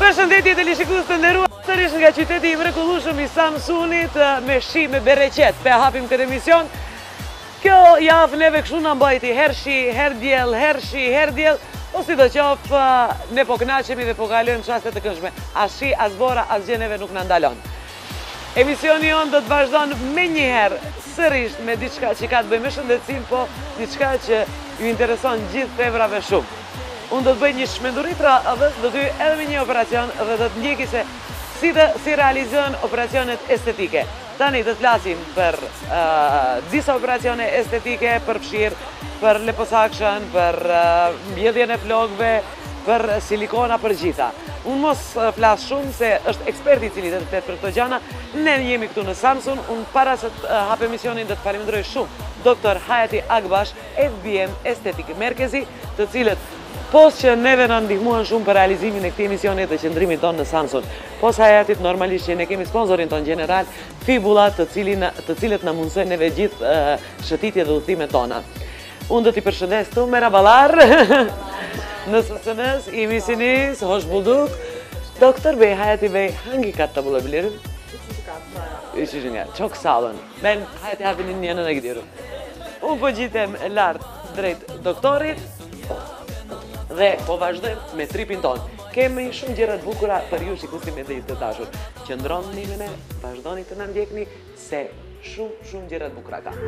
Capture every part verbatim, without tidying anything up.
Përshëndetje të lishikues të nderuar, sërish nga qyteti i mrekullueshëm i Samsunit me shi me bereqet. Pe hapim këtë emision. Kjo javë neve kështu na mbajti her shi, her diell, her shi, her diell. Po sidoqoftë ne po kënaqemi dhe po kalojmë çaste të këndshme. As shi, as bora, as gjë neve nuk na ndalon. Emisioni jonë do të vazhdon menjëherë sërish me diçka që ka të bëjë me shëndetësinë, po diçka që ju intereson gjithë fevrave shumë. Unë do të bëj një shmenduri pra dhe do të hyj edhe me një operacion dhe do të ndjeki se si, dhe, si realizohen operacionet estetike. Tani do të flasim për uh, disa operacione estetike, për fshirë, për liposuction, për uh, mbjedhjen e flokëve, për silikona, për gjitha. Unë mos uh, flas shumë se është eksperti i cili do të flet për këto gjëra. Ne jemi këtu në Samsun. Unë para se të uh, hap emisionin do të falenderoj shumë doktor Hayati Agbash, F B M Estetik Merkezi, të cilët post që neve në ndihmuan shumë për realizimin e këtij emisioni dhe qëndrimin tonë në Samsun. Post Hayatit normalisht që ne kemi sponsorin tonë general, Fibula, të, cilin, të cilët na mundsojnë neve gjithë uh, shëtitje dhe udhëtimet tona. Unë do t'i përshëndes tu, merhabalar, nasılsınız, iyi misiniz, hoş bulduk. Doktor Bey, Hayati Bey hangi katta bulabilirim? Üçüncü katta. Üçüncü kat, çok sağ olun. Ben Hayati abinin yanına gidiyorum. Unë po gjitem lart drejt doktorit dhe po vazhdojmë me tripin ton. Kemi shumë gjëra të bukura për ju shikuesit dhe të dashur. Qëndroni me ne, vazhdoni të na ndjekni se shumë shumë gjëra të bukura ka.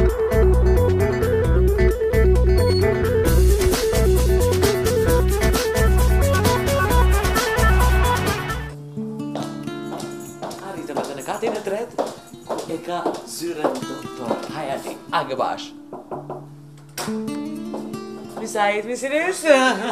Arritëm edhe në katin e tretë, e ka zyrën doktor Hayati Agbash. Müsait misiniz?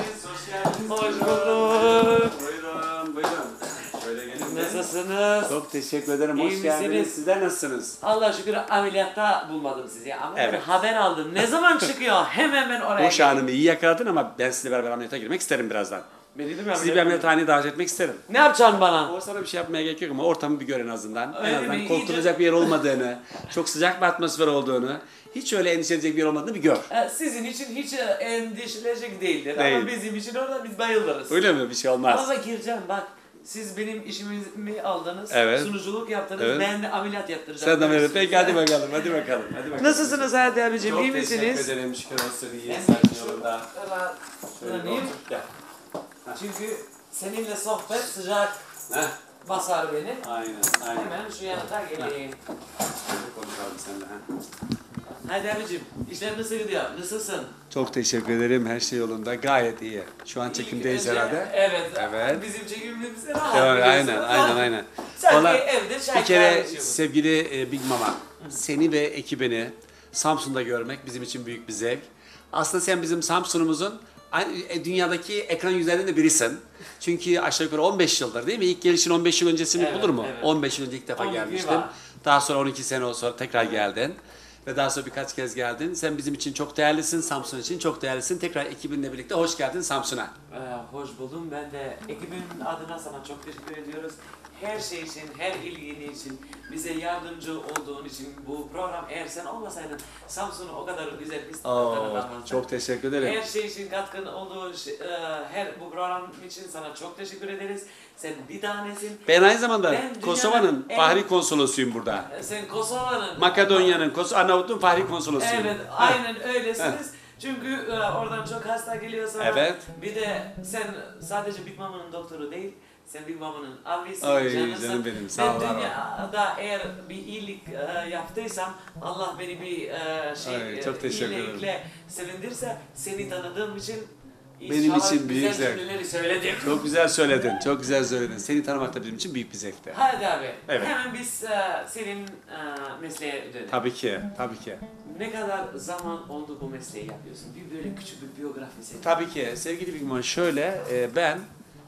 Hoş bulduk. Buyurun, buyurun. Şöyle gelin. Nasılsınız? Çok teşekkür ederim. İyi Hoş geldiniz. misiniz? Sizler nasılsınız? Allah şükür ameliyatta bulmadım sizi ama ben Evet. haber aldım. Ne zaman çıkıyor? Hemen ben oraya O şanımı iyi yakaladın ama ben sizinle beraber ameliyata girmek isterim birazdan. Beni değil mi Sizi bir ameliyathaneye davet etmek isterim. Ne yapacaksın bana? O sana bir şey yapmaya gerek yok ama ortamı bir gör en azından. Öyle en mi? azından İyice- korkulacak bir yer olmadığını, çok sıcak bir atmosfer olduğunu, hiç öyle endişe edecek bir yer olmadığını bir gör. Ee, Sizin için hiç e, endişelenecek değildir Değil. ama bizim için orada biz bayılırız. Öyle mi? Bir şey olmaz. Ama gireceğim bak. Siz benim işimi aldınız, Evet. sunuculuk yaptınız, Evet. ben de ameliyat yaptıracağım. Sen de ameliyat. Peki hadi bakalım, hadi bakalım. Hadi bakalım. Nasılsınız Hayati abicim, Çok iyi teşekkür misiniz? ederim. Şükür olsun iyi. Ben Sakin yolunda. Rahat- Şöyle bir Rahatlayayım. otur. Gel. Çünkü seninle sohbet sıcak Heh. basar beni. Aynen, aynen. Hemen şu yanına geleyim. Şöyle konuşalım seninle. ha. Hadi abicim, işler nasıl gidiyor? Nasılsın? Çok teşekkür ederim. Her şey yolunda. Gayet iyi. Şu an çekimdeyiz İlk önce- herhalde. Evet. Evet. Bizim çekimimizde rahat. Evet, biliyorsun. aynen, aynen, aynen. Sanki Vallahi evde çay Bir kere kahve içiyoruz. sevgili e, Big Mama, seni ve ekibini Samsun'da görmek bizim için büyük bir zevk. Aslında sen bizim Samsun'umuzun e, dünyadaki ekran yüzlerinde birisin. Çünkü aşağı yukarı on beş yıldır değil mi? İlk gelişin on beş yıl öncesini Evet, bulur mu? evet. on beş yıl önce ilk defa on iki gelmiştin. var. Daha sonra on iki sene sonra tekrar geldin. Ve daha sonra birkaç kez geldin. Sen bizim için çok değerlisin, Samsun için çok değerlisin. Tekrar ekibinle birlikte hoş geldin Samsun'a. Ee, hoş buldum. Ben de ekibimin adına sana çok teşekkür ediyoruz. Her şey için, her ilgini için, bize yardımcı olduğun için bu program eğer sen olmasaydın Samsun'u o kadar güzel biz Oo, tanıtamazdık. çok teşekkür ederim. Her şey için katkın olduğu şey, e, her bu program için sana çok teşekkür ederiz. Sen bir tanesin. Ben aynı zamanda Ben dünyanın Kosova'nın en- Fahri Konsolosuyum burada. E, Sen Kosova'nın... Makedonya'nın, Kos Arnavutluğun Fahri Konsolosuyum. Evet, aynen öylesiniz. Çünkü e, oradan çok hasta geliyor sana. Evet. Bir de sen sadece Big Mama'nın doktoru değil, sen Big Mama'nın abisi, Ay, canısın. canım benim, sağ Ben ol, var ol. dünyada eğer bir iyilik e, yaptıysam, Allah beni bir e, şey, Ay, çok teşekkür ederim. iyilikle sevindirse, seni tanıdığım için Benim inşallah için büyük güzel zevk. cümleleri söyledim. Çok güzel söyledin, çok güzel söyledin. Seni tanımak da bizim için büyük bir zevkti. Hadi abi, Evet. hemen biz e, senin e, mesleğe dönelim. Tabii ki, tabii ki. Ne kadar zaman oldu bu mesleği yapıyorsun? Bir böyle küçük bir biyografi senin. Tabii ki. Sevgili Bigman şöyle, e, ben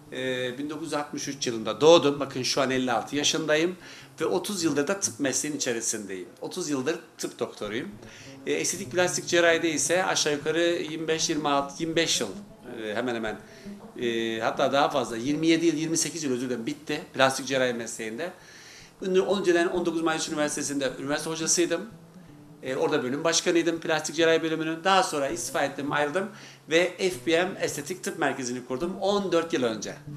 e, bin dokuz yüz altmış üç yılında doğdum. Bakın şu an elli altı yaşındayım. Ve otuz yıldır da tıp mesleğinin içerisindeyim. otuz yıldır tıp doktoruyum. E, estetik plastik cerrahide ise aşağı yukarı yirmi beş yirmi altı yirmi beş yıl e, hemen hemen. E, hatta daha fazla yirmi yedi yıl yirmi sekiz yıl özür dilerim bitti plastik cerrahi mesleğinde. Önceden on dokuz Mayıs Üniversitesi'nde üniversite hocasıydım. E, orada bölüm başkanıydım plastik cerrahi bölümünün. Daha sonra istifa ettim, ayrıldım ve F B M Estetik Tıp Merkezi'ni kurdum on dört yıl önce.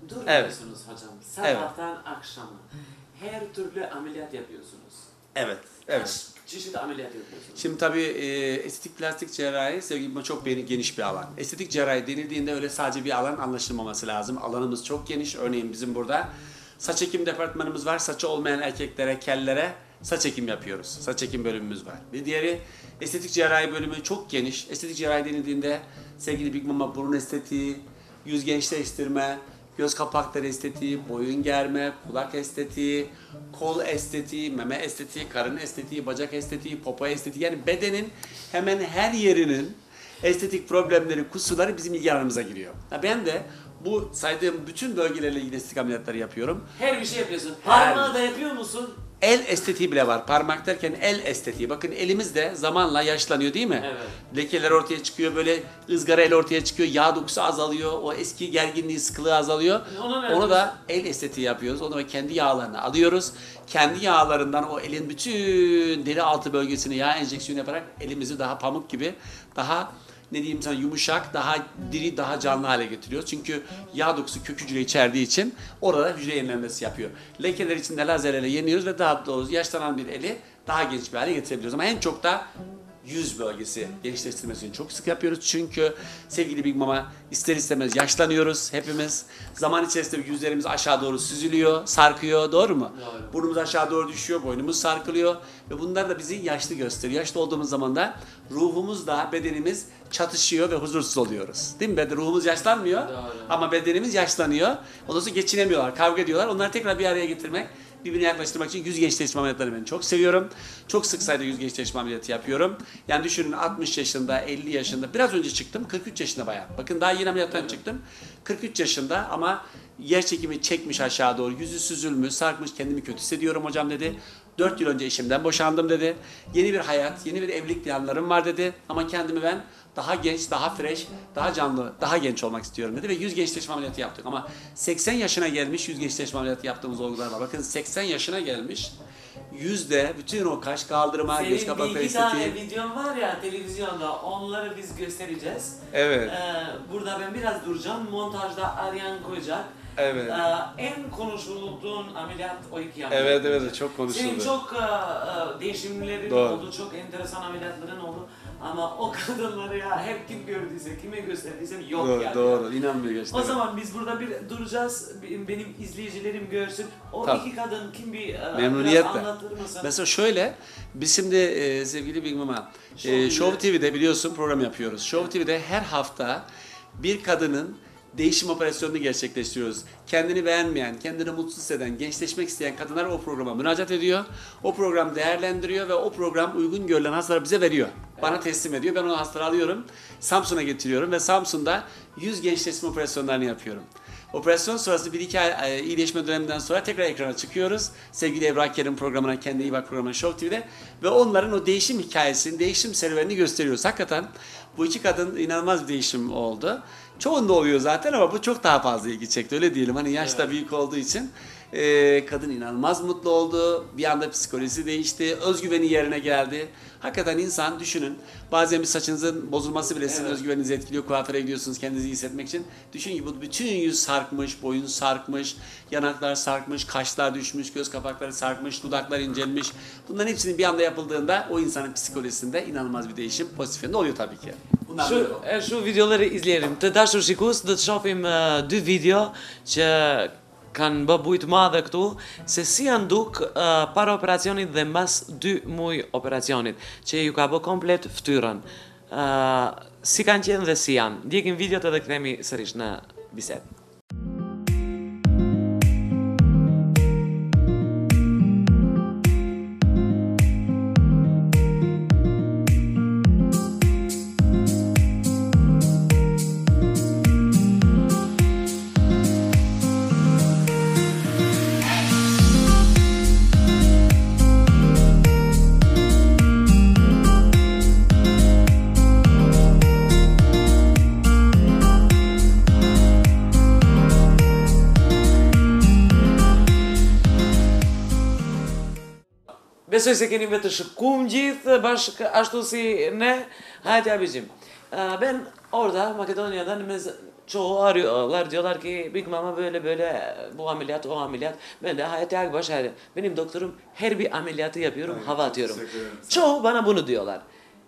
Durmuyorsunuz Evet. hocam. Evet. Sabahtan akşama. Her türlü ameliyat yapıyorsunuz. Evet, evet. Kaç çeşit ameliyat yapıyorsunuz? Şimdi tabii e, estetik plastik cerrahi sevgili çok beni- geniş bir alan. Estetik cerrahi denildiğinde öyle sadece bir alan anlaşılmaması lazım. Alanımız çok geniş. Örneğin bizim burada saç ekim departmanımız var. Saçı olmayan erkeklere, kellere saç ekim yapıyoruz. Saç ekim bölümümüz var. Bir diğeri estetik cerrahi bölümü çok geniş. Estetik cerrahi denildiğinde sevgili Big Mama burun estetiği, yüz gençleştirme, göz kapakları estetiği, boyun germe, kulak estetiği, kol estetiği, meme estetiği, karın estetiği, bacak estetiği, popo estetiği, yani bedenin hemen her yerinin estetik problemleri, kusurları bizim ilgi alanımıza giriyor. Ha, ben de bu saydığım bütün bölgelerle ilgili estetik ameliyatları yapıyorum. Her bir şey yapıyorsun. Her- Parmağı da yapıyor musun? El estetiği bile var. Parmak derken el estetiği. Bakın elimiz de zamanla yaşlanıyor değil mi? Evet. Lekeler ortaya çıkıyor, böyle ızgara el ortaya çıkıyor, yağ dokusu azalıyor, o eski gerginliği, sıkılığı azalıyor. Onu ne Onu da el estetiği yapıyoruz. Onu da kendi yağlarını alıyoruz. Kendi yağlarından o elin bütün deri altı bölgesine yağ enjeksiyonu yaparak elimizi daha pamuk gibi, daha ne diyeyim sana yumuşak, daha diri, daha canlı hale getiriyoruz. Çünkü yağ dokusu kök hücre içerdiği için orada hücre yenilenmesi yapıyor. Lekeler için de lazerlerle yeniyoruz ve daha doğrusu yaşlanan bir eli daha genç bir hale getirebiliyoruz. Ama en çok da yüz bölgesi gençleştirmesini çok sık yapıyoruz. Çünkü sevgili Big Mama ister istemez yaşlanıyoruz hepimiz. Zaman içerisinde yüzlerimiz aşağı doğru süzülüyor, sarkıyor. Doğru mu? Doğru. Burnumuz aşağı doğru düşüyor, boynumuz sarkılıyor. Ve bunlar da bizi yaşlı gösteriyor. Yaşlı olduğumuz zaman da ruhumuzla bedenimiz çatışıyor ve huzursuz oluyoruz. Değil mi? Beden, ruhumuz yaşlanmıyor Doğru. ama bedenimiz yaşlanıyor. Ondan sonra geçinemiyorlar, kavga ediyorlar. Onları tekrar bir araya getirmek, birbirine yaklaştırmak için yüz gençleştirme ameliyatlarını ben çok seviyorum. Çok sık sayıda yüz gençleştirme ameliyatı yapıyorum. Yani düşünün altmış yaşında, elli yaşında, biraz önce çıktım, kırk üç yaşında bayağı. Bakın daha yeni ameliyattan çıktım. kırk üç yaşında ama yer çekimi çekmiş aşağı doğru, yüzü süzülmüş, sarkmış, kendimi kötü hissediyorum hocam dedi. dört yıl önce eşimden boşandım dedi. Yeni bir hayat, yeni bir evlilik planlarım var dedi. Ama kendimi ben daha genç, daha fresh, daha canlı, daha genç olmak istiyorum dedi ve yüz gençleşme ameliyatı yaptık. Ama seksen yaşına gelmiş yüz gençleşme ameliyatı yaptığımız olgular var. Bakın seksen yaşına gelmiş, yüzde bütün o kaş kaldırma, göz Senin kapakları bir iki tane estetiği. videon var ya televizyonda, onları biz göstereceğiz. Evet. Ee, burada ben biraz duracağım, montajda Aryan koyacak. Evet. Ee, en konuşulduğun ameliyat o iki ameliyat. Evet, evet, çok konuşuldu. Senin çok e, e, değişimlerin Doğru. oldu, çok enteresan ameliyatların oldu. Ama o kadınları ya hep kim gördüyse, kime gösterdiysem yok Doğru, yani. doğru. İnanmıyor gerçekten. O zaman biz burada bir duracağız, benim benim izleyicilerim görsün. O Tabii. iki kadın kim bir e, Memnuniyetle. biraz anlatır mısın? Mesela şöyle, biz şimdi e, sevgili Big Mama, Show e, Show T V'de. T V'de biliyorsun program yapıyoruz. Show T V'de her hafta bir kadının değişim operasyonunu gerçekleştiriyoruz. Kendini beğenmeyen, kendini mutsuz hisseden, gençleşmek isteyen kadınlar o programa müracaat ediyor. O program değerlendiriyor ve o program uygun görülen hastaları bize veriyor. Bana teslim ediyor. Ben o hastaları alıyorum, Samsun'a getiriyorum ve Samsun'da yüz gençleşme operasyonlarını yapıyorum. Operasyon sonrası bir iki ay e, iyileşme döneminden sonra tekrar ekrana çıkıyoruz. Sevgili Ebru Kerim programına, Kendine İyi Bak programına Show T V'de ve onların o değişim hikayesini, değişim serüvenini gösteriyoruz. Hakikaten bu iki kadın inanılmaz bir değişim oldu. Çoğunda oluyor zaten ama bu çok daha fazla ilgi çekti, öyle diyelim. Hani yaş da Evet. büyük olduğu için e, kadın inanılmaz mutlu oldu. Bir anda psikolojisi değişti, özgüveni yerine geldi. Hakikaten insan düşünün, bazen bir saçınızın bozulması bile sizin Evet. özgüveninizi etkiliyor. Kuaföre gidiyorsunuz kendinizi iyi hissetmek için. Düşün ki bu bütün yüz sarkmış, boyun sarkmış, yanaklar sarkmış, kaşlar düşmüş, göz kapakları sarkmış, dudaklar incelmiş. Bunların hepsinin bir anda yapıldığında o insanın psikolojisinde inanılmaz bir değişim pozitif yönde oluyor tabii ki. Bunlar böyle Şu, oldu. e, şu videoları izleyelim. Të dashur shikues, do të shohim uh, dy video që kanë bë bujt madhe këtu se si janë duk uh, para operacionit dhe mbas dy muaj operacionit, që ju ka bë komplet fytyrën. Uh, si kanë qenë dhe si janë. Ndjekim videot edhe kthehemi sërish në bisedë. Besoj se keni me të shkum gjithë bashkë ashtu si ne. Hajde abicim. Uh, ben orada Makedonya'dan mes çoğu arıyorlar diyorlar ki Big Mama böyle böyle bu ameliyat o ameliyat. Ben de Hayati Akbaş hayır. Benim doktorum her bir ameliyatı yapıyorum Evet, hava çok atıyorum. teşekkür ederim. Çoğu bana bunu diyorlar.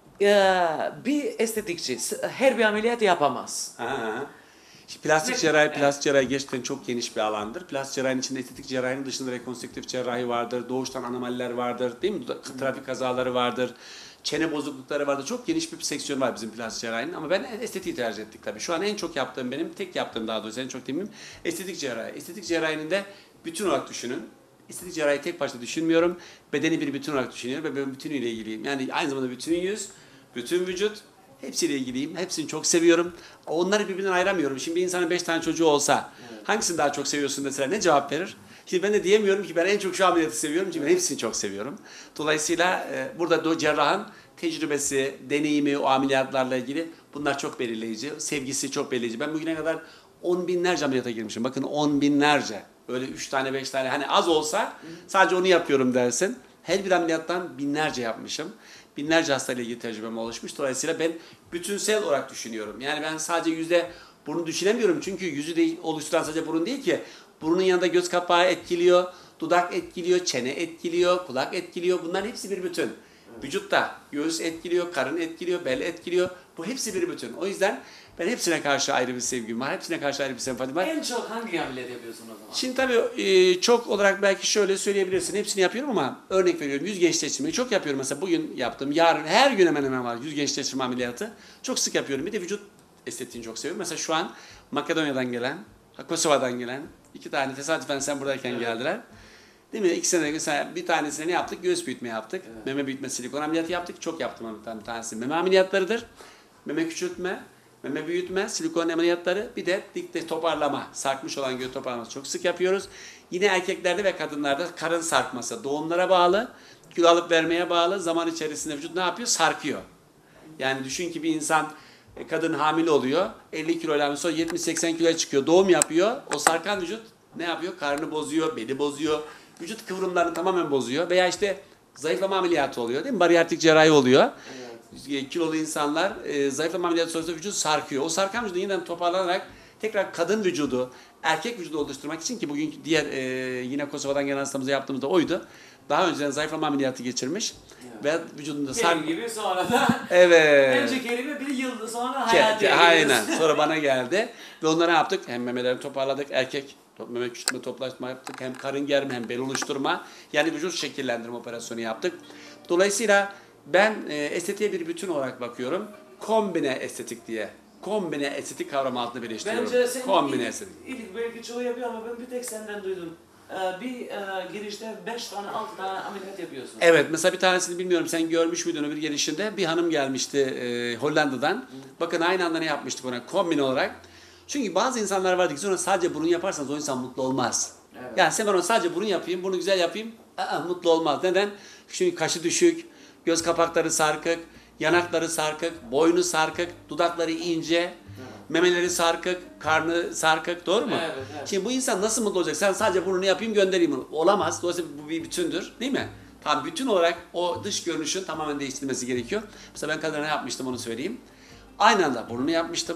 Ya, bir estetikçi her bir ameliyat yapamaz. Ha, ha. Şimdi plastik cerrahi, plastik cerrahi gerçekten çok geniş bir alandır. Plastik cerrahinin içinde estetik cerrahinin dışında rekonstrüktif cerrahi vardır, doğuştan anomaliler vardır, değil mi? Trafik kazaları vardır, çene bozuklukları vardır. Çok geniş bir seksiyon var bizim plastik cerrahinin ama ben estetiği tercih ettik tabii. Şu an en çok yaptığım benim, tek yaptığım daha doğrusu en çok demeyeyim, estetik cerrahi. Estetik cerrahinin de bütün olarak düşünün. Estetik cerrahi tek başta düşünmüyorum. Bedeni bir bütün olarak düşünüyorum ve ben bütünüyle ilgiliyim. Yani aynı zamanda bütün yüz, bütün vücut, hepsiyle ilgiliyim. Hepsini çok seviyorum. Onları birbirinden ayıramıyorum. Şimdi bir insanın beş tane çocuğu olsa evet. hangisini daha çok seviyorsun mesela ne cevap verir? Şimdi ben de diyemiyorum ki ben en çok şu ameliyatı seviyorum. Çünkü ben hepsini çok seviyorum. Dolayısıyla e, burada cerrahın tecrübesi, deneyimi o ameliyatlarla ilgili bunlar çok belirleyici. Sevgisi çok belirleyici. Ben bugüne kadar on binlerce ameliyata girmişim. Bakın on binlerce. Öyle üç tane beş tane hani az olsa sadece onu yapıyorum dersin. Her bir ameliyattan binlerce yapmışım. Binlerce hastayla ilgili tecrübem oluşmuş. Dolayısıyla ben bütünsel olarak düşünüyorum. Yani ben sadece yüzde burnu düşünemiyorum. Çünkü yüzü de oluşturan sadece burun değil ki. Burunun yanında göz kapağı etkiliyor, dudak etkiliyor, çene etkiliyor, kulak etkiliyor. Bunların hepsi bir bütün. Vücutta göğüs etkiliyor, karın etkiliyor, bel etkiliyor. Bu hepsi bir bütün. O yüzden ben hepsine karşı ayrı bir sevgim var. Hepsine karşı ayrı bir sempatim var. En çok hangi ameliyat yapıyorsun o zaman? Şimdi tabii e, çok olarak belki şöyle söyleyebilirsin. Hepsini yapıyorum ama örnek veriyorum. Yüz gençleştirmeyi çok yapıyorum. Mesela bugün yaptım. Yarın her gün hemen hemen var yüz gençleştirme ameliyatı. Çok sık yapıyorum. Bir de vücut estetiğini çok seviyorum. Mesela şu an Makedonya'dan gelen, Kosova'dan gelen iki tane tesadüfen sen buradayken evet. geldiler. Değil mi? İki sene mesela bir tanesine ne yaptık? Göğüs büyütme yaptık. Evet. Meme büyütme silikon ameliyatı yaptık. Çok yaptım ama bir tanesi. Meme ameliyatlarıdır. Meme küçültme, meme büyütme, silikon ameliyatları, bir de dikte toparlama, sarkmış olan göğüs toparlaması çok sık yapıyoruz. Yine erkeklerde ve kadınlarda karın sarkması, doğumlara bağlı, kilo alıp vermeye bağlı, zaman içerisinde vücut ne yapıyor? Sarkıyor. Yani düşün ki bir insan, kadın hamile oluyor, elli kiloyla sonra yetmiş seksen kiloya çıkıyor, doğum yapıyor, o sarkan vücut ne yapıyor? Karnını bozuyor, beli bozuyor, vücut kıvrımlarını tamamen bozuyor veya işte zayıflama ameliyatı oluyor değil mi? Bariyerlik cerrahi oluyor. Evet. Kilolu insanlar e, zayıflama ameliyatı sonrasında vücut sarkıyor. O sarkan vücudu yeniden toparlanarak tekrar kadın vücudu, erkek vücudu oluşturmak için ki bugün diğer e, yine Kosova'dan gelen hastamıza yaptığımızda oydu. Daha önceden zayıflama ameliyatı geçirmiş evet. ve vücudunda sark... Kerim gibi sonra da evet. önce Kerim'e bir yıl sonra Hayati'ye aynen. Sonra bana geldi ve onlara ne yaptık? Hem memelerini toparladık, erkek meme küçültme, toplaşma yaptık. Hem karın germe hem bel oluşturma. Yani vücut şekillendirme operasyonu yaptık. Dolayısıyla ben e, estetiğe bir bütün olarak bakıyorum. Kombine estetik diye. Kombine estetik kavramı altında birleştiriyorum. Bence senin Kombine ilk, estetik. ilk belki çoğu yapıyor ama ben bir tek senden duydum. Ee, bir e, girişte beş tane altı tane ameliyat yapıyorsun. Evet mesela bir tanesini bilmiyorum sen görmüş müydün öbür girişinde bir hanım gelmişti e, Hollanda'dan. Hı. Bakın aynı anda ne yapmıştık ona kombine olarak. Çünkü bazı insanlar vardı ki sonra sadece burun yaparsanız o insan mutlu olmaz. Evet. Yani sen ben ona sadece burun yapayım, bunu güzel yapayım, aa, mutlu olmaz. Neden? Çünkü kaşı düşük, göz kapakları sarkık, yanakları sarkık, boynu sarkık, dudakları ince, evet. memeleri sarkık, karnı sarkık, doğru mu? Evet, evet. Şimdi bu insan nasıl mutlu olacak? Sen sadece burnunu yapayım göndereyim onu. Olamaz. Dolayısıyla bu bir bütündür, değil mi? Tam bütün olarak o dış görünüşün tamamen değiştirilmesi gerekiyor. Mesela ben kadına ne yapmıştım onu söyleyeyim. Aynı anda burnunu yapmıştım,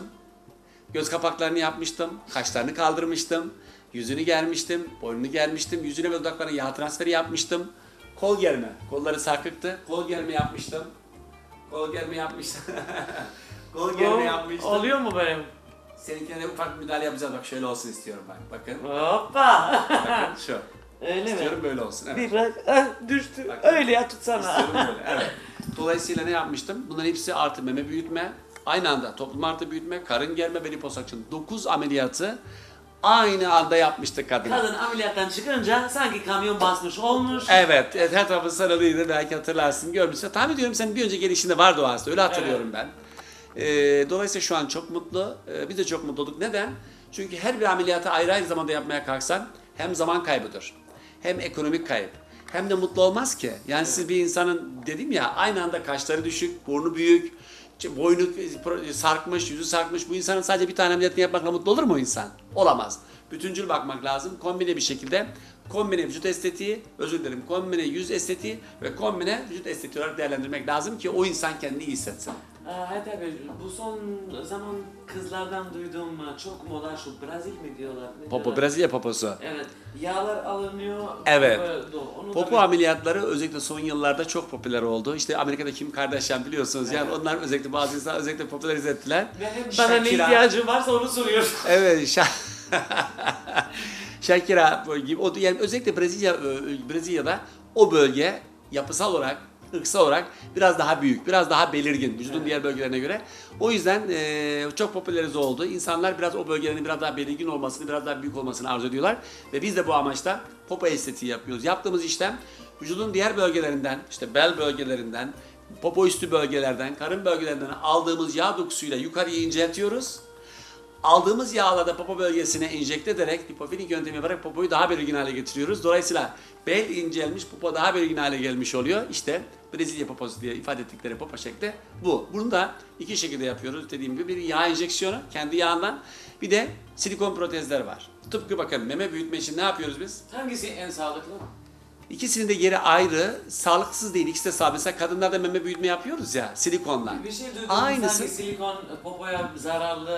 göz kapaklarını yapmıştım, kaşlarını kaldırmıştım, yüzünü germiştim, boynunu germiştim, yüzüne ve dudaklarına yağ transferi yapmıştım. Kol germe, kolları sarkıktı, kol germe yapmıştım. Kol germe yapmıştım. Kol germe yapmıştım. Oluyor mu benim? Seninkine de ufak bir müdahale yapacağız. Bak şöyle olsun istiyorum bak. Bakın. Hoppa. Bakın şu. Öyle istiyorum mi? böyle olsun. Evet. Bir bak. Ah, düştü. Bakın. Öyle ya tutsana. İstiyorum böyle. Evet. Dolayısıyla ne yapmıştım? Bunların hepsi artı meme büyütme. Aynı anda toplum artı büyütme, karın germe ve liposakşın. dokuz ameliyatı aynı anda yapmıştık kadın. Kadın ameliyattan çıkınca sanki kamyon basmış olmuş. Evet, evet her tarafı sarılıydı belki hatırlarsın, görmüşsün. Tahmin ediyorum senin bir önceki gelişinde vardı o hasta, öyle hatırlıyorum evet. ben. Ee, dolayısıyla şu an çok mutlu, ee, biz de çok mutlu olduk. Neden? Çünkü her bir ameliyatı ayrı ayrı zamanda yapmaya kalksan hem zaman kaybıdır, hem ekonomik kayıp, hem de mutlu olmaz ki. Yani evet. siz bir insanın dedim ya aynı anda kaşları düşük, burnu büyük, boynu sarkmış, yüzü sarkmış. Bu insanın sadece bir tane ameliyatını yapmakla mutlu olur mu o insan? Olamaz. Bütüncül bakmak lazım. Kombine bir şekilde kombine vücut estetiği, özür dilerim, kombine yüz estetiği ve kombine vücut estetiği olarak değerlendirmek lazım ki o insan kendini iyi hissetsin. Hayat abi bu son zaman kızlardan duyduğum çok moda şu Brazil mi diyorlar? Ne Popo, diyorlar? Brezilya poposu. Evet. Yağlar alınıyor. Evet. Onu Popo da- ameliyatları özellikle son yıllarda çok popüler oldu. İşte Amerika'da Kim Kardashian biliyorsunuz. Yani onlar özellikle bazı insanlar özellikle popülerize ettiler. Benim bana ne Shakira- ihtiyacım varsa onu soruyor. Evet, Şa Shakira gibi o yani özellikle Brezilya Brezilya'da o bölge yapısal olarak, ırksal olarak biraz daha büyük, biraz daha belirgin vücudun Evet. diğer bölgelerine göre. O yüzden e, çok popülerize oldu. İnsanlar biraz o bölgelerin biraz daha belirgin olmasını, biraz daha büyük olmasını arzu ediyorlar ve biz de bu amaçla popo estetiği yapıyoruz. Yaptığımız işlem vücudun diğer bölgelerinden, işte bel bölgelerinden, popo üstü bölgelerden, karın bölgelerinden aldığımız yağ dokusuyla yukarıya inceltiyoruz. Aldığımız yağla da popo bölgesine enjekte ederek lipofilling yöntemi yaparak popoyu daha belirgin hale getiriyoruz. Dolayısıyla bel incelmiş, popo daha belirgin hale gelmiş oluyor. İşte Brezilya poposu diye ifade ettikleri popo şekli bu. Bunu da iki şekilde yapıyoruz. Dediğim gibi bir yağ enjeksiyonu kendi yağından, bir de silikon protezler var. Tıpkı bakın meme büyütme için ne yapıyoruz biz? Hangisi en sağlıklı? İkisinin de yeri ayrı, sağlıksız değil. İkisi de sağlıklı. Mesela kadınlarda meme büyütme yapıyoruz ya silikonla. Bir şey duydum. Aynısı. Sanki silikon popoya zararlı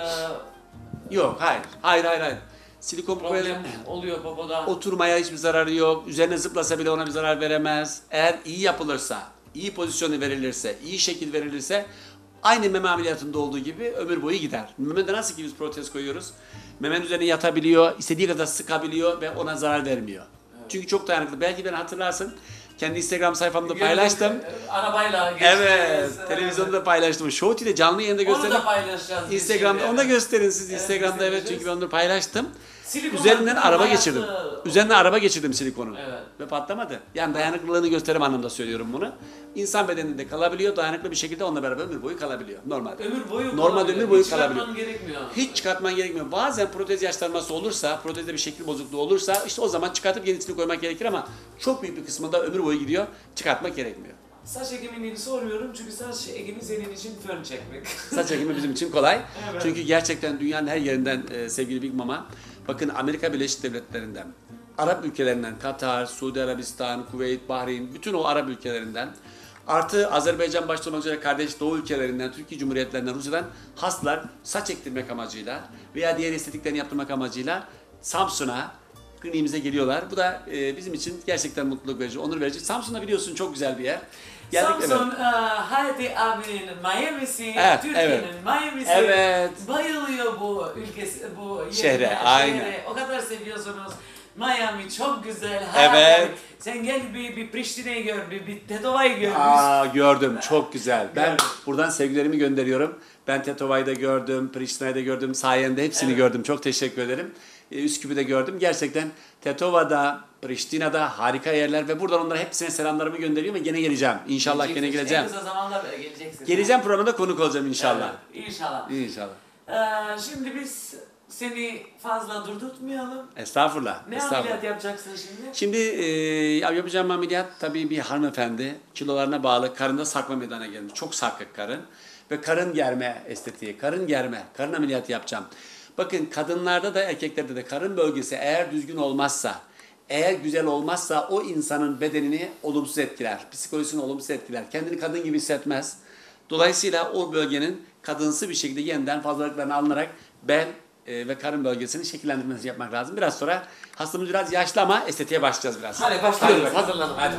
Yok, hayır. Hayır, hayır, hayır. Silikon popoya problem oluyor popoda. oturmaya hiçbir zararı yok. Üzerine zıplasa bile ona bir zarar veremez. Eğer iyi yapılırsa, iyi pozisyonu verilirse, iyi şekil verilirse aynı meme ameliyatında olduğu gibi ömür boyu gider. Memede nasıl ki biz protez koyuyoruz? Memenin üzerine yatabiliyor, istediği kadar sıkabiliyor ve ona zarar vermiyor. Evet. Çünkü çok dayanıklı. Belki beni hatırlarsın. Kendi Instagram sayfamda paylaştım. Arabayla geçtiniz. Evet, televizyonda da paylaştım. Show T V'de canlı yayında gösterdim. Onu da paylaşacağız. Instagram'da, şimdi. onu da gösterin siz Evet, Instagram'da, evet, göstereceğiz. çünkü ben onu paylaştım. Silikon Üzerinden hakkında araba hayatı- geçirdim. Üzerinden araba geçirdim silikonu. Evet. Ve patlamadı. Yani dayanıklılığını gösterim anlamda söylüyorum bunu. İnsan bedeninde kalabiliyor, dayanıklı bir şekilde onunla beraber ömür boyu kalabiliyor. Normalde. Ömür boyu Normal kalabiliyor. ömür boyu Hiç kalabiliyor. çıkartman gerekmiyor. Hiç çıkartman gerekmiyor. Bazen protez yaşlanması olursa, protezde bir şekil bozukluğu olursa işte o zaman çıkartıp yenisini koymak gerekir ama çok büyük bir kısmında ömür boyu gidiyor. Çıkartmak gerekmiyor. Saç ekimini soruyorum çünkü saç ekimi senin için fön çekmek. Saç ekimi bizim için kolay. Evet. Çünkü gerçekten dünyanın her yerinden e, sevgili Big Mama, bakın Amerika Birleşik Devletleri'nden, Arap ülkelerinden, Katar, Suudi Arabistan, Kuveyt, Bahreyn, bütün o Arap ülkelerinden, artı Azerbaycan başta olmak üzere kardeş Doğu ülkelerinden, Türkiye Cumhuriyetlerinden, Rusya'dan hastalar saç ektirmek amacıyla veya diğer estetiklerini yaptırmak amacıyla Samsun'a, kliniğimize geliyorlar. Bu da e, bizim için gerçekten mutluluk verici, onur verici. Samsun'da biliyorsun çok güzel bir yer. Geldik, Samsun, evet. e, Hayati abinin Miami'si, Evet, Türkiye'nin evet. Miami'si. Evet. Bayılıyor bu ülkesi, bu yerine, Şehre, aynen. O kadar seviyorsunuz. Miami çok güzel. Evet. Hayati. Sen gel bir, bir Priştine'yi gör, bir, bir Tetova'yı gör. Aa, gördüm, çok güzel. Ben Gördüm. buradan sevgilerimi gönderiyorum. Ben Tetova'yı da gördüm, Priştine'yi de gördüm. Sayende hepsini Evet. gördüm. Çok teşekkür ederim. Ee, Üsküp'ü de gördüm. Gerçekten Tetova'da, Priştine'da harika yerler ve buradan onlara hepsine selamlarımı gönderiyorum ve gene geleceğim. İnşallah gene Geleceksin. geleceğim. En kısa zamanda geleceksin. Geleceğim, programda konuk olacağım inşallah. Evet, İnşallah. İnşallah. Ee, şimdi biz seni fazla durdurtmayalım. Estağfurullah. Ne estağfurullah. ameliyat yapacaksın şimdi? Şimdi e, ya yapacağım ameliyat tabii bir hanımefendi, kilolarına bağlı, karında sarkma meydana gelmiş. Çok sarkık karın ve karın germe estetiği, karın germe, karın ameliyatı yapacağım. Bakın kadınlarda da erkeklerde de karın bölgesi eğer düzgün olmazsa, eğer güzel olmazsa o insanın bedenini olumsuz etkiler, psikolojisini olumsuz etkiler, kendini kadın gibi hissetmez. Dolayısıyla o bölgenin kadınsı bir şekilde yeniden fazlalıklarını alınarak bel e, ve karın bölgesini şekillendirmesi yapmak lazım. Biraz sonra hastamız biraz yaşlı ama estetiğe başlayacağız biraz. Hadi başlıyoruz. Hadi bakalım. Hazırlanın. Hadi.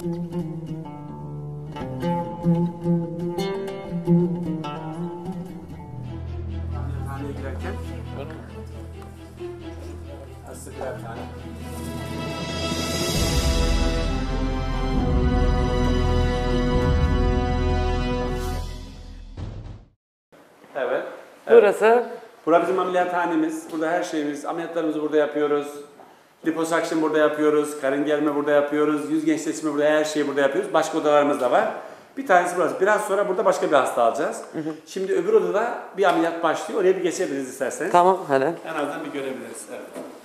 Ameliyathaneye girerken hasta birer tane. Evet. Burası Burası bizim ameliyathanemiz. Burada her şeyimiz, ameliyatlarımızı burada yapıyoruz. Liposuction burada yapıyoruz, karın germe burada yapıyoruz, yüz gençleştirme burada, her şeyi burada yapıyoruz. Başka odalarımız da var. Bir tanesi burası. Biraz sonra burada başka bir hasta alacağız. Hı hı. Şimdi öbür odada bir ameliyat başlıyor. Oraya bir geçebiliriz isterseniz. tamam hadi. En azından bir görebiliriz. Evet.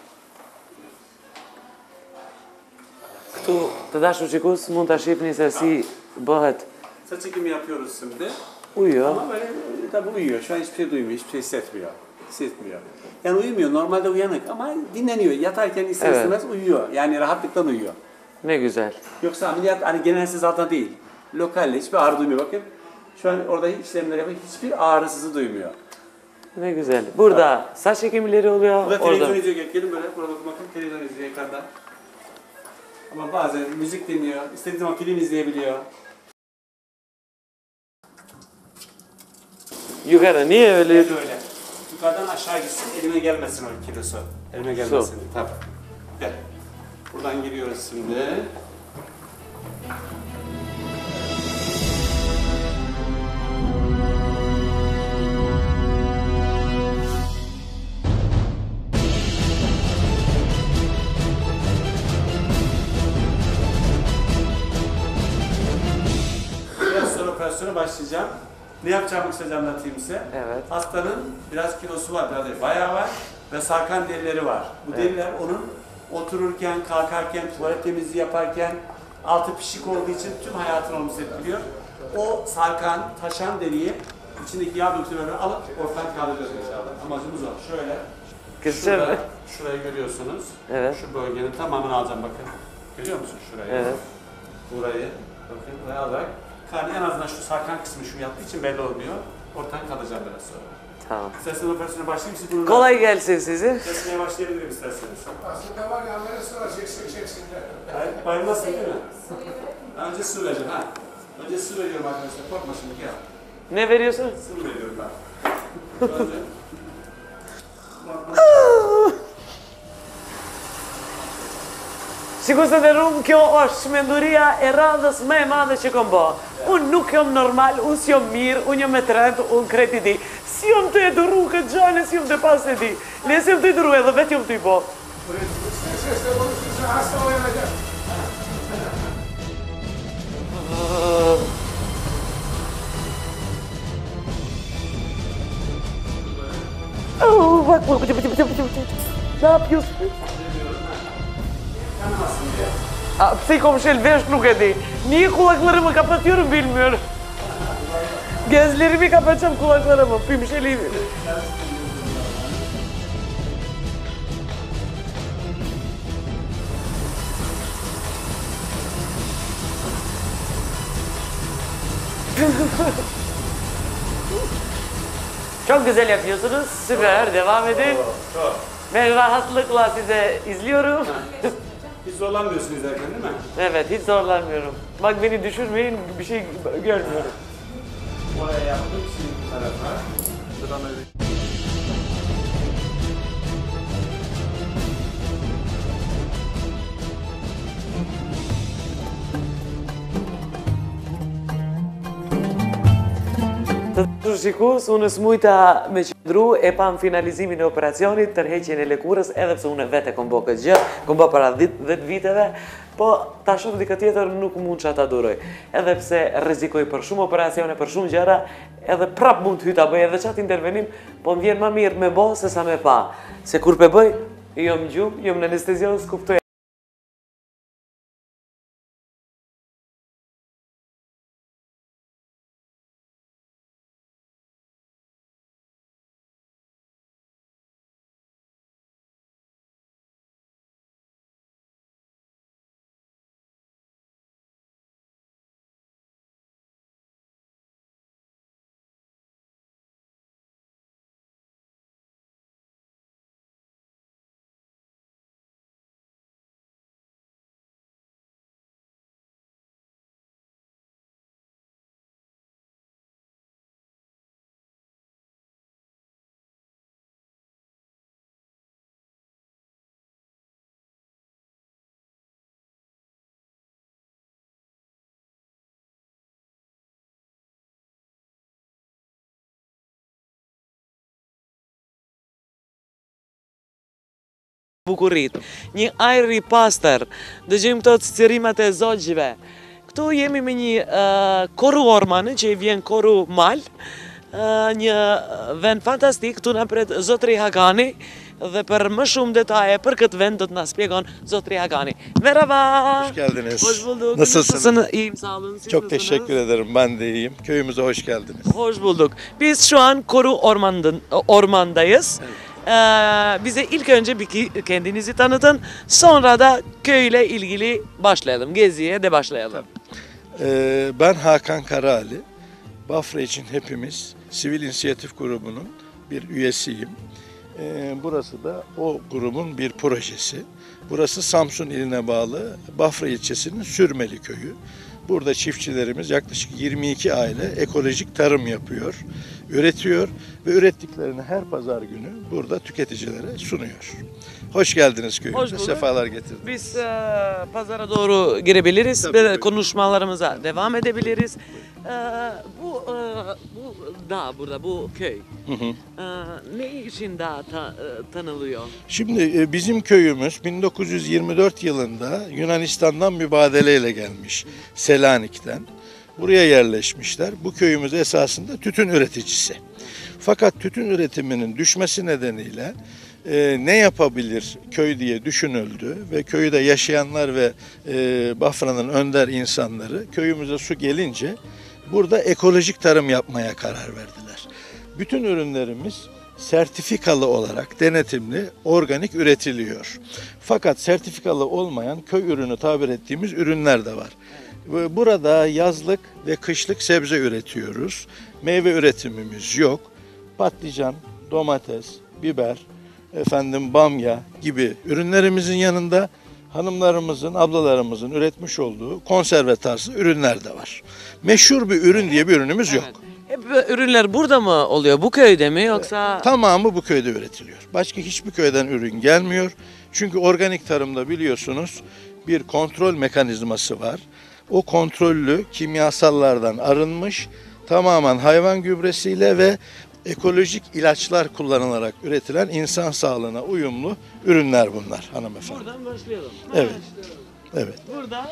Tu të dashur qikues mund ta shihni se si bëhet. Saç çekimi yapıyoruz şimdi. Uyuyor. Ama böyle tabii uyuyor. Şu an hiçbir şey duymuyor, hiçbir şey hissetmiyor. Hissetmiyor. Yani uyumuyor. Normalde uyanık ama dinleniyor. Yatarken ister Evet. istemez uyuyor. Yani rahatlıktan uyuyor. Ne güzel. Yoksa ameliyat hani genelsiz altında değil. Lokalle hiçbir ağrı duymuyor. Bakın Şu an orada işlemler yapıyor. Hiçbir ağrısızı duymuyor. Ne güzel. Burada saç ekimleri oluyor. Burada orada. televizyon izliyor. Gelin böyle. Burada bakın televizyon izliyor ekranda. Ama bazen müzik dinliyor. İstediği zaman film izleyebiliyor. Yukarı niye öyle? Evet öyle. Yukarıdan aşağı gitsin, elime gelmesin o kilosu. Elime gelmesin. Tabii. Gel. Buradan giriyoruz şimdi. Biraz sonra operasyona başlayacağım. Ne yapacağımı kısaca anlatayım size. Evet. Hastanın biraz kilosu var, biraz değil, bayağı var ve sarkan derileri var. Bu Evet. deriler onun otururken, kalkarken, tuvalet temizliği yaparken altı pişik olduğu için tüm hayatını olumsuz etkiliyor. O sarkan, taşan deriyi içindeki yağ dökümlerini alıp ortadan kaldıracağız inşallah. Amacımız o. Şöyle. Kısacağım. Şurada, şurayı görüyorsunuz. Evet. Şu bölgenin tamamını alacağım bakın. Görüyor musun şurayı? Evet. Burayı. Bakın buraya alarak. Karnı en azından şu sarkan kısmı şu yaptığı için belli olmuyor. Ortadan kalacağım biraz sonra. Tamam. İsterseniz operasyona başlayayım. Siz bunu Kolay gelsin size. kesmeye başlayabilirim isterseniz. Aslında var ya, beni sonra çeksin çeksin de. Hayır, bayılmazsın değil mi? Önce su vereceğim ha. Önce su veriyorum arkadaşlar. Korkma şimdi gel. Ne veriyorsun? Su veriyorum ben. Önce. Si konsideron kjo është menduria e radhës më e madhe që kom bë. Unë nuk jam normal, unë s'jam mirë, unë jam me trend, unë kreti di. Si jam të eduru këtë gjane, si jam të pas e di. Le si jam të eduru edhe vetë jam të i bo. Sesle konuşursa hasta uyanacak. Oh, bak bak bak bak bak bak. Ne yapıyorsun? A, pse i kom shel vesh nuk e di. Niye kulaklarımı kapatıyorum bilmiyorum. Gözlerimi kapatacağım kulaklarımı. Pimşeli. Çok güzel yapıyorsunuz. Süper. Devam edin. Ben rahatlıkla size izliyorum. Hiç zorlanmıyorsun izlerken değil mi? Evet, hiç zorlanmıyorum. Bak beni düşürmeyin, bir şey görmüyorum. Oraya yaptım, şimdi bu tarafa. Buradan öyle. Të të shikus, unë s'mujta me qëndru e pam finalizimin e operacionit, tërheqjen e lëkurës, edhe pse unë vetë kom bë këtë gjë, kom bë para dhjetë viteve, po ta shoh dikë tjetër nuk mund që ta duroj. Edhe pse rrezikoj për shumë operacione, për shumë gjëra, edhe prap mund të hyj ta bëj edhe çat intervenim, po më vjen më mirë me bë se sa me pa. Se kur pe bëj, jom gjumë, jom në anestezion, s'kuptoj. Bukurit. Një ajër i pastër. Dëgjojmë këto cicërimat e zogjve. Këtu jemi me një uh, koru orman që i vjen koru mal. Uh, një vend fantastik. Këtu na pret Zotri Hakani dhe për më shumë detaje për këtë vend do të na shpjegon Zotri Hakani. Merhaba. Hoş geldiniz. Hoş bulduk. Nasılsınız? Nasılsınız? İyiyim, sağ olun. Siz Çok nasılsınız? teşekkür ederim. Ben de iyiyim. Köyümüze hoş geldiniz. Hoş bulduk. Biz şu an Koru Orman'dan, ormandayız. Ee, bize ilk önce bir ki- kendinizi tanıtın. Sonra da köyle ilgili başlayalım. Geziye de başlayalım. Ee, ben Hakan Karaali. Bafra için hepimiz Sivil İnisiyatif Grubu'nun bir üyesiyim. Ee, burası da o grubun bir projesi. Burası Samsun iline bağlı Bafra ilçesinin Sürmeli köyü. Burada çiftçilerimiz yaklaşık yirmi iki aile ekolojik tarım yapıyor, üretiyor ve ürettiklerini her pazar günü burada tüketicilere sunuyor. Hoş geldiniz köyümüze, Hoş bulduk. sefalar getirdiniz. Biz e, pazara doğru girebiliriz Tabii, ve buyurun. konuşmalarımıza devam edebiliriz. E, bu e, bu dağ burada, bu köy. Hı hı. E, ne için daha ta- e, tanılıyor? Şimdi e, bizim köyümüz bin dokuz yüz yirmi dört yılında Yunanistan'dan mübadeleyle gelmiş, Selanik'ten. Buraya yerleşmişler. Bu köyümüz esasında tütün üreticisi. Fakat tütün üretiminin düşmesi nedeniyle e, ne yapabilir köy diye düşünüldü ve köyde yaşayanlar ve e, Bafra'nın önder insanları köyümüze su gelince burada ekolojik tarım yapmaya karar verdiler. Bütün ürünlerimiz sertifikalı olarak denetimli, organik üretiliyor. Fakat sertifikalı olmayan köy ürünü tabir ettiğimiz ürünler de var. Ve burada yazlık ve kışlık sebze üretiyoruz. Meyve üretimimiz yok. Patlıcan, domates, biber, efendim bamya gibi ürünlerimizin yanında hanımlarımızın, ablalarımızın üretmiş olduğu konserve tarzı ürünler de var. Meşhur bir ürün diye bir ürünümüz yok. Hep bu ürünler burada mı oluyor? Bu köyde mi yoksa? Tamamı bu köyde üretiliyor. Başka hiçbir köyden ürün gelmiyor. Çünkü organik tarımda biliyorsunuz bir kontrol mekanizması var. O kontrollü kimyasallardan arınmış, tamamen hayvan gübresiyle ve ekolojik ilaçlar kullanılarak üretilen insan sağlığına uyumlu ürünler bunlar hanımefendi. Buradan başlayalım. Evet. Evet. Burada.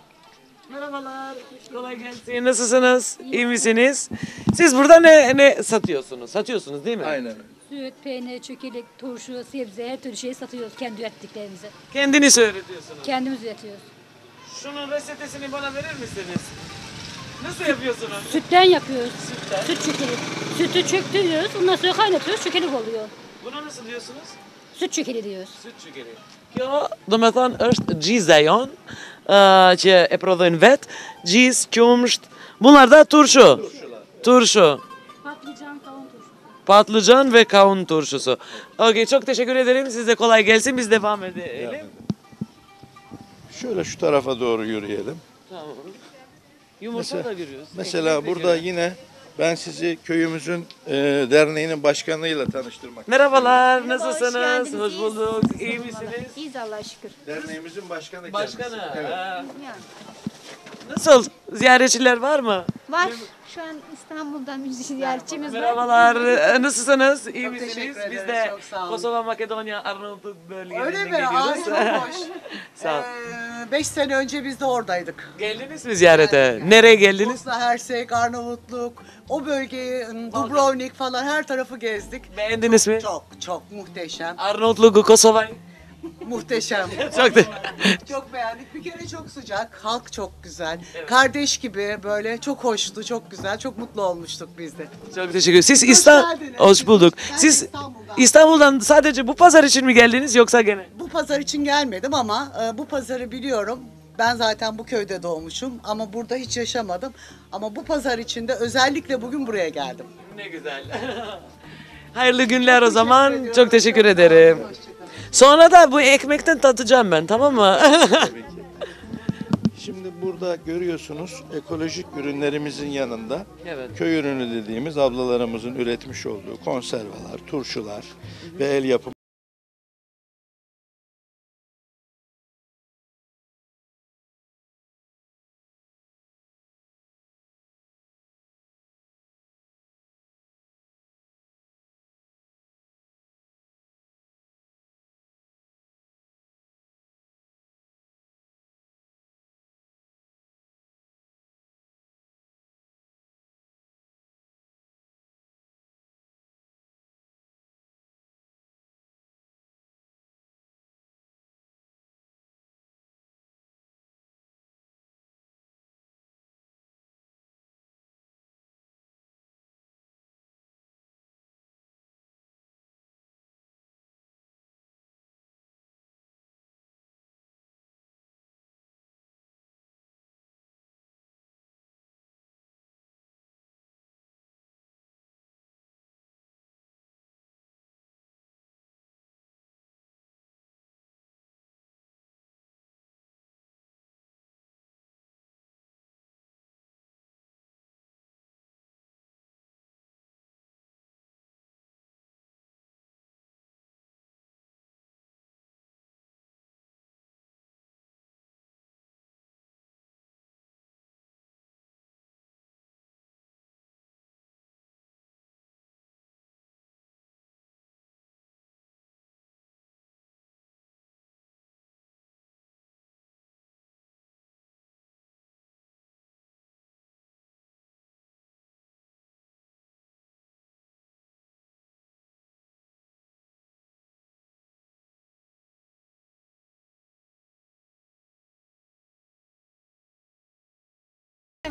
Merhabalar. Kolay gelsin. Nasılsınız? İyi misiniz? Siz burada ne ne satıyorsunuz? Satıyorsunuz değil mi? Aynen. Süt, peynir, çökelek, turşu, sebze her türlü şeyi satıyoruz kendi ürettiklerimizi. Kendiniz öğretiyorsunuz. Kendimiz üretiyoruz. Şunun reçetesini bana verir misiniz? Nasıl yapıyorsunuz? Sütten yapıyoruz. Sütten. Süt çökelek. Sütü çöktürüyoruz, ondan sonra kaynatıyoruz, çökelek oluyor. Buna nasıl diyorsunuz? Süt çökeli diyoruz. Süt çökeli. Kjo, do me thonë, është gjizja jon, ë, që e prodhojnë vet, gjiz, qumsht, bunlar da turşu. Turşu. Patlıcan, kavun turşusu. Patlıcan ve kavun turşusu. Okey, çok teşekkür ederim. Size kolay gelsin. Biz devam edelim. Şöyle şu tarafa doğru yürüyelim. Tamam. Yumurta da görüyoruz. Mesela Ekmek de burada görüyoruz. yine ben sizi köyümüzün e, derneğinin başkanıyla tanıştırmak Merhabalar, Merhaba, hoş nasılsınız? geldiniz. Hoş İyiyiz. bulduk. İyi misiniz? İyiyiz Allah'a şükür. Derneğimizin başkanı Başkanı. kendisi. Evet. ha. Yani. Nasıl? Ziyaretçiler var mı? Var. Şu an İstanbul'dan bir ziyaretçimiz var. Merhabalar, e, nasılsınız? İyi Çok misiniz? teşekkür ederiz, Biz de çok sağ olun. Kosova, Makedonya, Arnavutluk bölgelerinden Öyle mi? Ay geliyoruz. çok hoş. Sağ ol. Ee, beş sene önce biz de oradaydık. Geldiniz mi ziyarete? Nereye geldiniz? Bosna Hersek, Arnavutluk, o bölgeyi, Dubrovnik falan her tarafı gezdik. Beğendiniz mi? Çok çok muhteşem. Arnavutluk'u, Kosova'yı. Muhteşem. Çok da... Çok beğendik. Bir kere çok sıcak, halk çok güzel. Kardeş gibi böyle çok hoştu, çok güzel. Çok mutlu olmuştuk biz de. Çok teşekkür ederim. Siz İstanbul... geldiniz. Hoş bulduk. Ben Siz İstanbul'dan. İstanbul'dan sadece bu pazar için mi geldiniz yoksa gene? Bu pazar için gelmedim ama e, bu pazarı biliyorum. Ben zaten bu köyde doğmuşum ama burada hiç yaşamadım. Ama bu pazar için de özellikle bugün buraya geldim. Ne güzel. Hayırlı günler o zaman. ediyorum. Çok teşekkür ederim. Sonra da bu ekmekten tatacağım ben, tamam mı? Şimdi burada görüyorsunuz ekolojik ürünlerimizin yanında Evet. köy ürünü dediğimiz ablalarımızın üretmiş olduğu konserveler, turşular ve el yapımı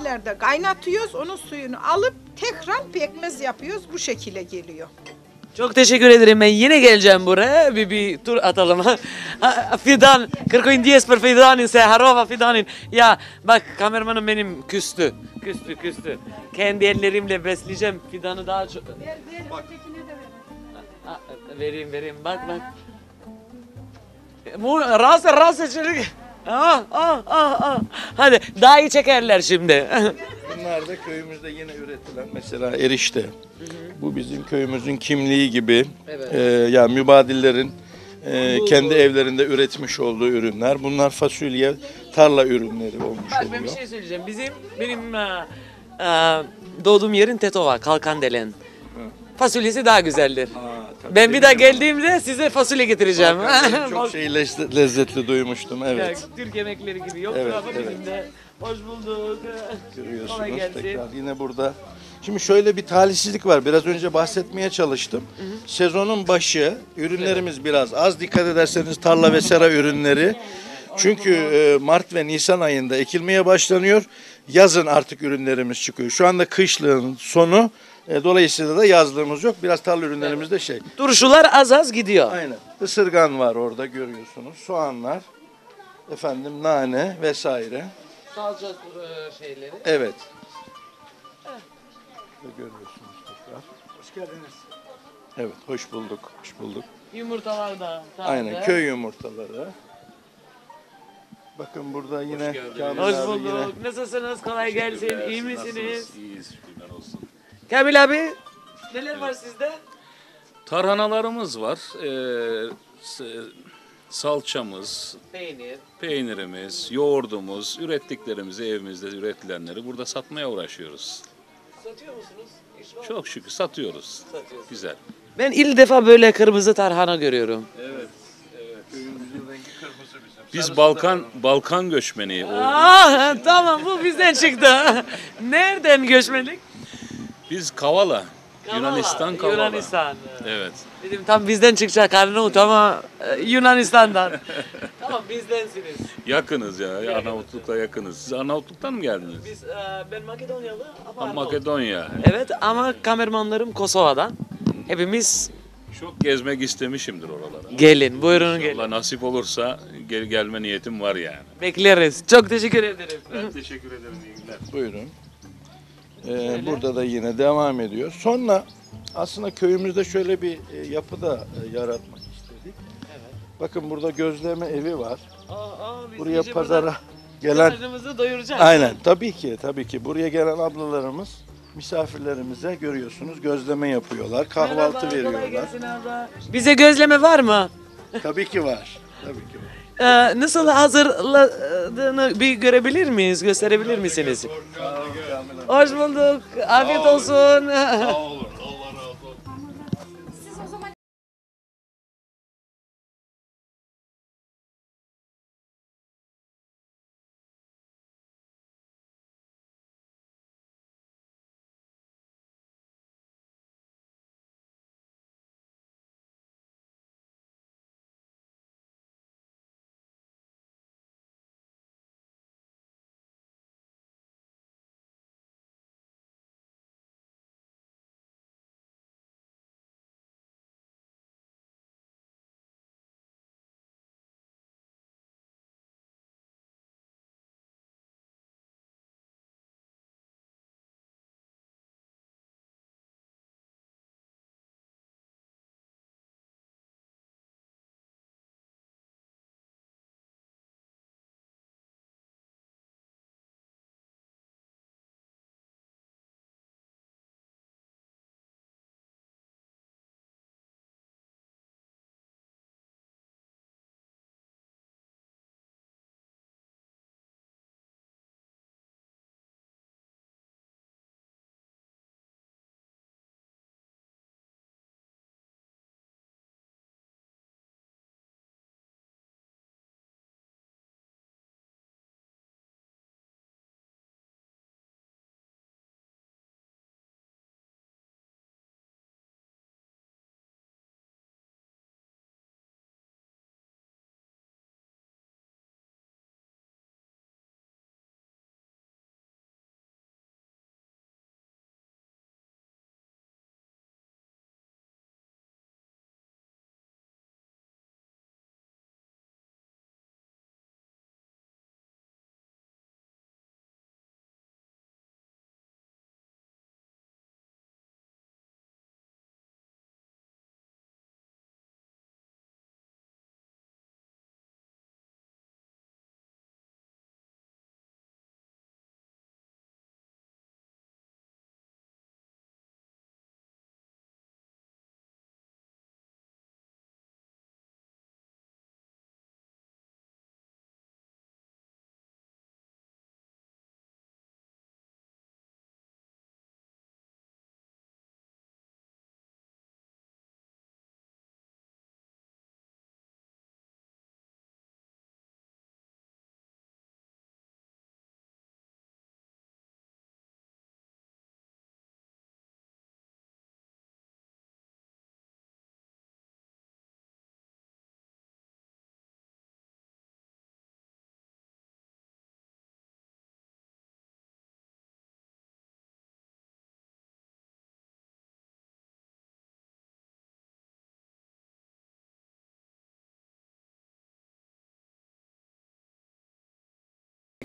tencerelerde kaynatıyoruz. Onun suyunu alıp tekrar pekmez yapıyoruz. Bu şekilde geliyor. Çok teşekkür ederim. Ben yine geleceğim buraya. Bir, bir tur atalım. Fidan. kırk diez per Fidan'in. Seharova Fidan'in. Ya bak kameramanım benim küstü. Küstü küstü. Kendi ellerimle besleyeceğim. Fidan'ı daha çok... Ha, vereyim vereyim. Bak bak. Bu rasa rasa çelik. Ah ah ah ah. Hadi daha iyi çekerler şimdi. Bunlar da köyümüzde yine üretilen mesela erişte. Bu bizim köyümüzün kimliği gibi. Evet. Ee, ya mübadillerin e, kendi evlerinde üretmiş olduğu ürünler. Bunlar fasulye, tarla ürünleri olmuş Bak ben bir oluyor. şey söyleyeceğim. Bizim benim e, e, doğduğum yerin Tetova, Kalkandelen. Fasulyesi daha güzeldir. tabii, Ben bir daha eminim. geldiğimde size fasulye getireceğim. Ben çok şey lezzet- lezzetli duymuştum, evet. Türk yemekleri gibi yok Evet, ama evet. bizim de. Hoş bulduk. Kolay Görüyorsunuz gelsin. tekrar yine burada. Şimdi şöyle bir talihsizlik var. Biraz önce bahsetmeye çalıştım. Sezonun başı ürünlerimiz biraz az. Dikkat ederseniz tarla ve sera ürünleri. Çünkü e, Mart ve Nisan ayında ekilmeye başlanıyor. Yazın artık ürünlerimiz çıkıyor. Şu anda kışlığın sonu. E, dolayısıyla da yazlığımız yok. Biraz tarla ürünlerimiz de şey. Turşular az az gidiyor. Aynen. Isırgan var orada görüyorsunuz. Soğanlar, efendim nane vesaire. Salça şeyleri. Evet. Burada görüyorsunuz tekrar. Hoş geldiniz. Evet, hoş bulduk. Hoş bulduk. Yumurtalar da. taze. Aynen, köy yumurtaları. Bakın burada yine Kamil Hoş abi bulduk. yine. Nasılsınız? Kolay gelsin. İyi misiniz? İyiyiz, şükürler olsun. Kamil abi neler var sizde? Tarhanalarımız var. Ee, s- salçamız, Peynir. peynirimiz, yoğurdumuz, ürettiklerimizi evimizde üretilenleri burada satmaya uğraşıyoruz. Satıyor musunuz? İş var mı? Çok şükür satıyoruz. Satıyorsunuz. Güzel. Ben ilk defa böyle kırmızı tarhana görüyorum. Köyümüzün rengi kırmızı bizim. Biz Balkan Balkan göçmeni olduk. Ah tamam bu bizden çıktı. Nereden göçmedik? Biz Kavala, Kavala, Yunanistan Kavala. Yunanistan. Evet. Dedim tam bizden çıkacak Arnavut ama e, Yunanistan'dan. Tamam bizdensiniz. Yakınız ya. Arnavutluk'la yakınız. Siz Arnavutluk'tan mı geldiniz? Biz e, ben Makedonyalı ama Ha, Arnavut. Makedonya. Evet ama kameramanlarım Kosova'dan. Hepimiz Çok gezmek istemişimdir oralara. gelin buyurun gelin. Allah nasip olursa gel gelme niyetim var yani. Bekleriz. Çok teşekkür ederim. Ben teşekkür ederim. İyi günler. Buyurun. Ee, burada da yine devam ediyor. Sonra aslında köyümüzde şöyle bir e, yapı da e, yaratmak istedik. Bakın burada gözleme evi var. Aa, aa, biz Buraya iyice pazara burada gelen karnımızı doyuracağız. aynen tabii ki tabii ki buraya gelen ablalarımız misafirlerimize görüyorsunuz gözleme yapıyorlar, kahvaltı Merhaba, kolay veriyorlar. gelsin abla. Bize gözleme var mı? Tabii ki var. Tabii ki var. Ee, nasıl hazırladığını bir görebilir miyiz? Gösterebilir misiniz? Hoş bulduk. Afiyet olsun.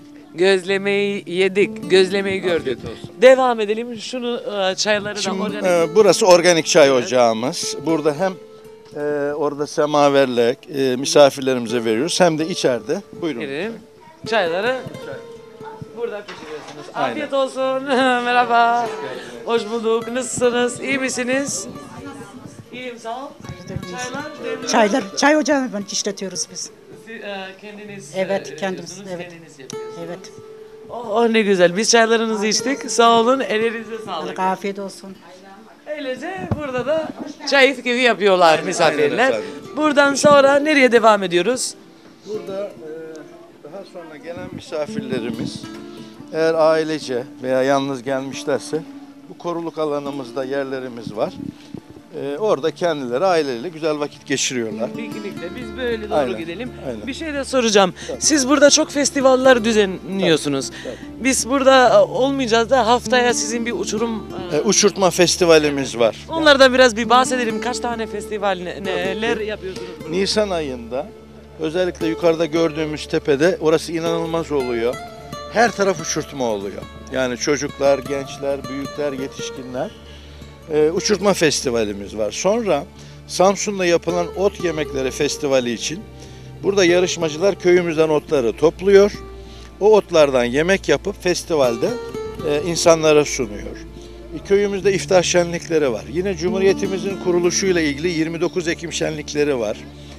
Gözlemeyi yedik, gözlemeyi gördük. Devam edelim. Şunu e, çayları da Şimdi organik. e, burası organik çay ocağımız. Burada hem e, orada semaverle e, misafirlerimize veriyoruz hem de içeride. Buyurun. Girelim. Çayları burada pişiriyorsunuz. Aynen. Afiyet olsun. Merhaba. Hoş bulduk. Nasılsınız? İyi misiniz? İyiyim sağ ol. Çaylar demli. Çaylar, çay ocağı işletiyoruz biz. Siz, e, kendiniz Evet, e, kendimiz, yapıyorsunuz, evet. kendiniz yapıyorsunuz. Evet. Oh, oh, ne güzel. Biz çaylarınızı içtik. Sağ olun. Ellerinize sağlık. Afiyet olsun. Öylece burada da çay gibi yapıyorlar misafirler. efendim. Buradan sonra nereye devam ediyoruz? Burada e, daha sonra gelen misafirlerimiz eğer ailece veya yalnız gelmişlerse bu koruluk alanımızda yerlerimiz var. E, orada kendileri aileyle güzel vakit geçiriyorlar. Piknikte biz böyle doğru Aynen, gidelim. aynen. Bir şey de soracağım. Siz burada çok festivaller düzenliyorsunuz. Biz burada e, olmayacağız da haftaya sizin bir uçurum e, E, uçurtma festivalimiz var. onlardan biraz bir bahsedelim. Kaç tane festival ne- neler yapıyorsunuz? Nisan ayında özellikle yukarıda gördüğümüz tepede orası inanılmaz oluyor. Her taraf uçurtma oluyor. Yani çocuklar, gençler, büyükler, yetişkinler. Ee, uçurtma festivalimiz var. Sonra Samsun'da yapılan ot yemekleri festivali için burada yarışmacılar köyümüzden otları topluyor. O otlardan yemek yapıp festivalde e, insanlara sunuyor. E, köyümüzde iftar şenlikleri var. Yine Cumhuriyetimizin kuruluşuyla ilgili yirmi dokuz Ekim şenlikleri var.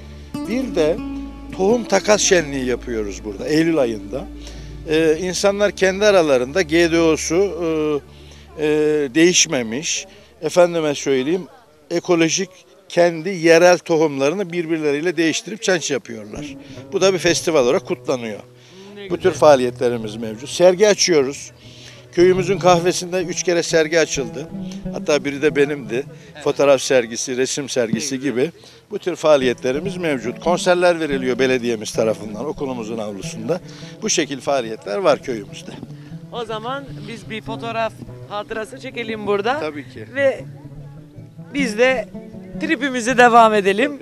Bir de tohum takas şenliği yapıyoruz burada Eylül ayında. Ee, insanlar kendi aralarında G D O'su e, e, değişmemiş, efendime söyleyeyim ekolojik kendi yerel tohumlarını birbirleriyle değiştirip çenç yapıyorlar. Bu da bir festival olarak kutlanıyor. Bu tür faaliyetlerimiz mevcut. Sergi açıyoruz. Köyümüzün kahvesinde üç kere sergi açıldı. Hatta biri de benimdi. Fotoğraf sergisi, resim sergisi gibi bu tür faaliyetlerimiz mevcut. Konserler veriliyor belediyemiz tarafından okulumuzun avlusunda. Bu şekil faaliyetler var köyümüzde. O zaman biz bir fotoğraf hatırası çekelim burada. Tabii ki. Ve biz de tripimize devam edelim.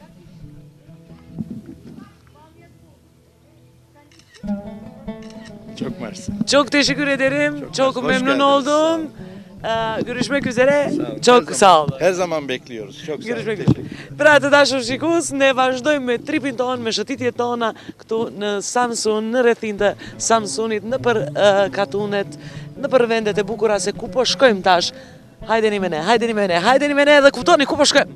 Çok mersi. Çok teşekkür ederim. Çok, hoş memnun geldiniz. oldum. Ee, görüşmek üzere. Her Çok zaman- sağ olun. Her zaman bekliyoruz. Çok sağ olun. Görüşmek Teşekkür üzere. Pra të dashur shikues, ne vazhdojmë me tripin ton, me shëtitjet tona këtu në Samsun, në rrethin të Samsunit, në për uh, katunet, në për vendet e bukura se ku po shkojmë tash. Hajdeni me ne, hajdeni me ne, hajdeni me ne dhe kuptoni ku po shkojmë.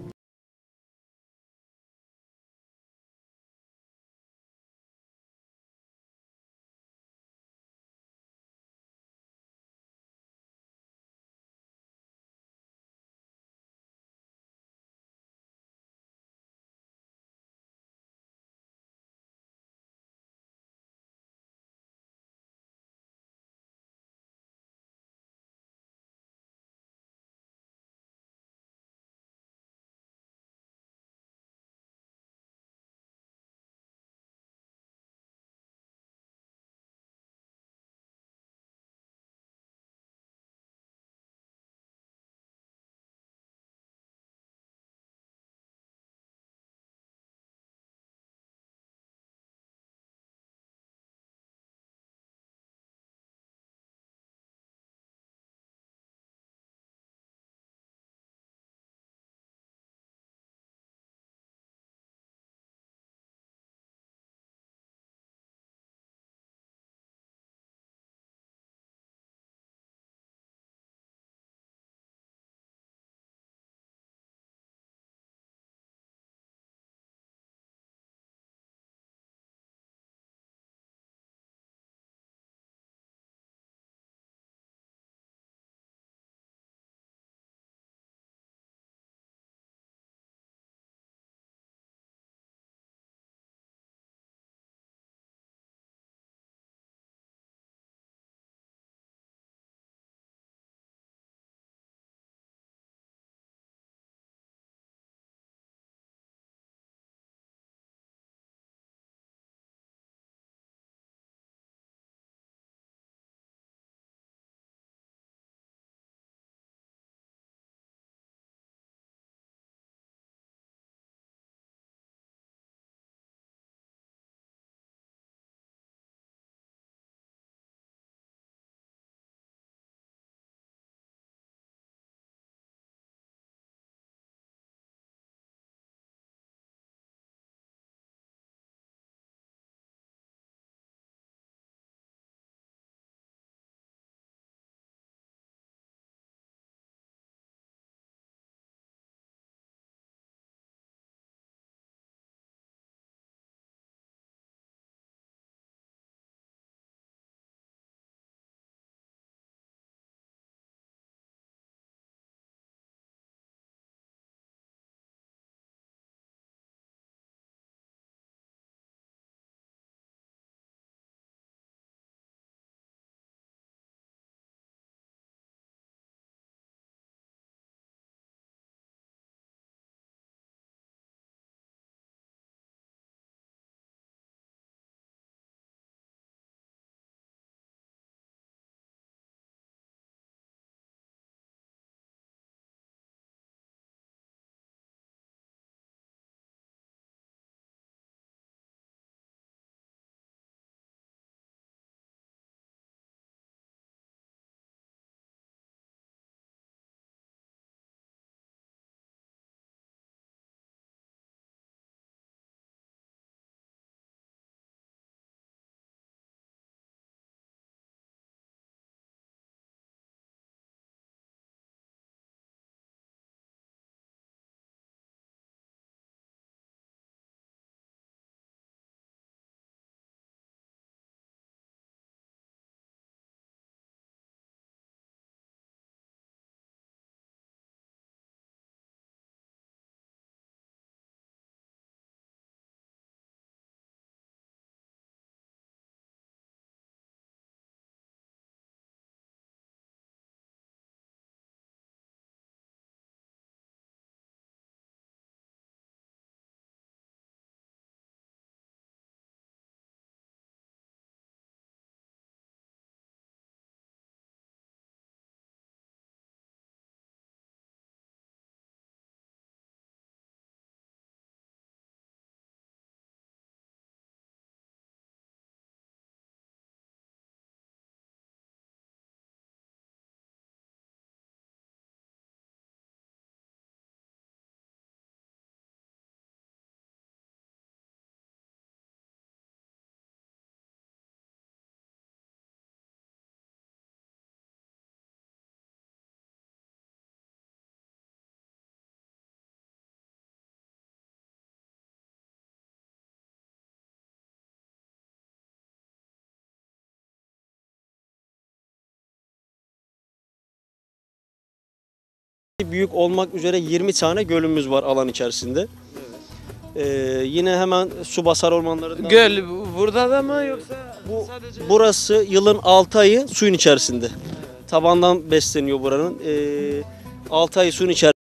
Büyük olmak üzere yirmi tane gölümüz var alan içerisinde. Ee, yine hemen su basar ormanlarından. Göl burada da mı yoksa Bu, sadece? burası yılın altı ayı suyun içerisinde. Tabandan besleniyor buranın. Ee, altı ayı suyun içerisinde.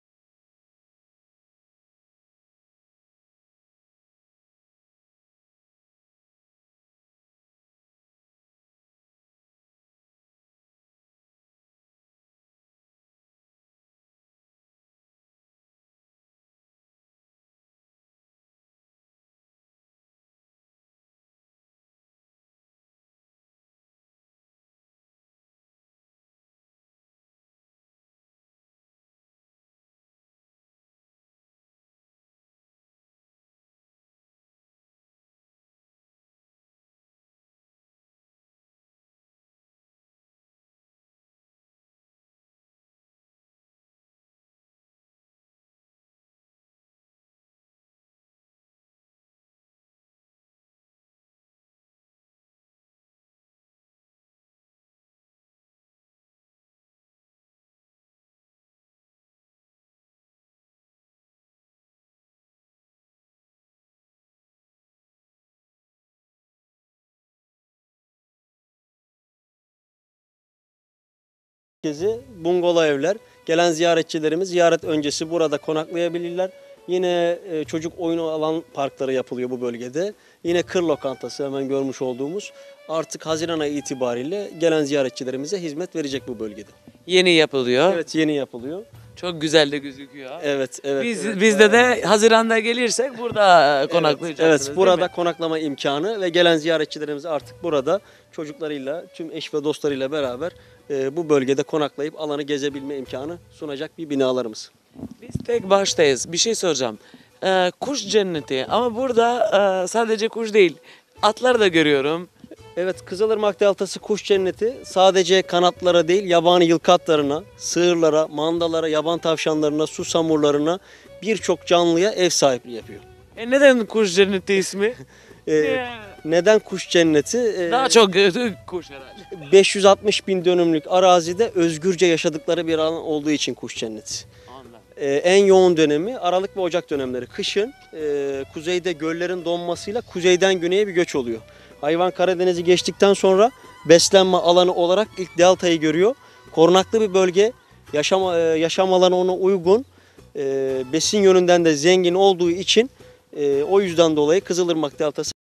Merkezi bungalov evler. Gelen ziyaretçilerimiz ziyaret öncesi burada konaklayabilirler. Yine e, çocuk oyun alan parkları yapılıyor bu bölgede. Yine kır lokantası hemen görmüş olduğumuz artık Haziran ayı itibariyle gelen ziyaretçilerimize hizmet verecek bu bölgede. Yeni yapılıyor. Evet, yeni yapılıyor. Çok güzel de gözüküyor. Evet, evet. Biz evet, bizde de Haziran'da gelirsek burada konaklayacaksınız. Evet, burada konaklama imkanı ve gelen ziyaretçilerimiz artık burada çocuklarıyla, tüm eş ve dostlarıyla beraber e, bu bölgede konaklayıp alanı gezebilme imkanı sunacak bir binalarımız. Biz tek baştayız. Bir şey soracağım. Ee, kuş cenneti ama burada e, sadece kuş değil, atlar da görüyorum. Evet, Kızılırmak Deltası kuş cenneti sadece kanatlara değil, yabani yılkı atlarına, sığırlara, mandalara, yaban tavşanlarına, susamurlarına birçok canlıya ev sahipliği yapıyor. E neden kuş cenneti ismi? Ee, neden kuş cenneti? Ee, Daha çok e, kuş herhalde. beş yüz altmış bin dönümlük arazide özgürce yaşadıkları bir alan olduğu için kuş cenneti. Ee, en yoğun dönemi Aralık ve Ocak dönemleri. Kışın e, kuzeyde göllerin donmasıyla kuzeyden güneye bir göç oluyor. Hayvan Karadeniz'i geçtikten sonra beslenme alanı olarak ilk deltayı görüyor. Korunaklı bir bölge, yaşam, e, yaşam alanı ona uygun, e, besin yönünden de zengin olduğu için e, o yüzden dolayı Kızılırmak Deltası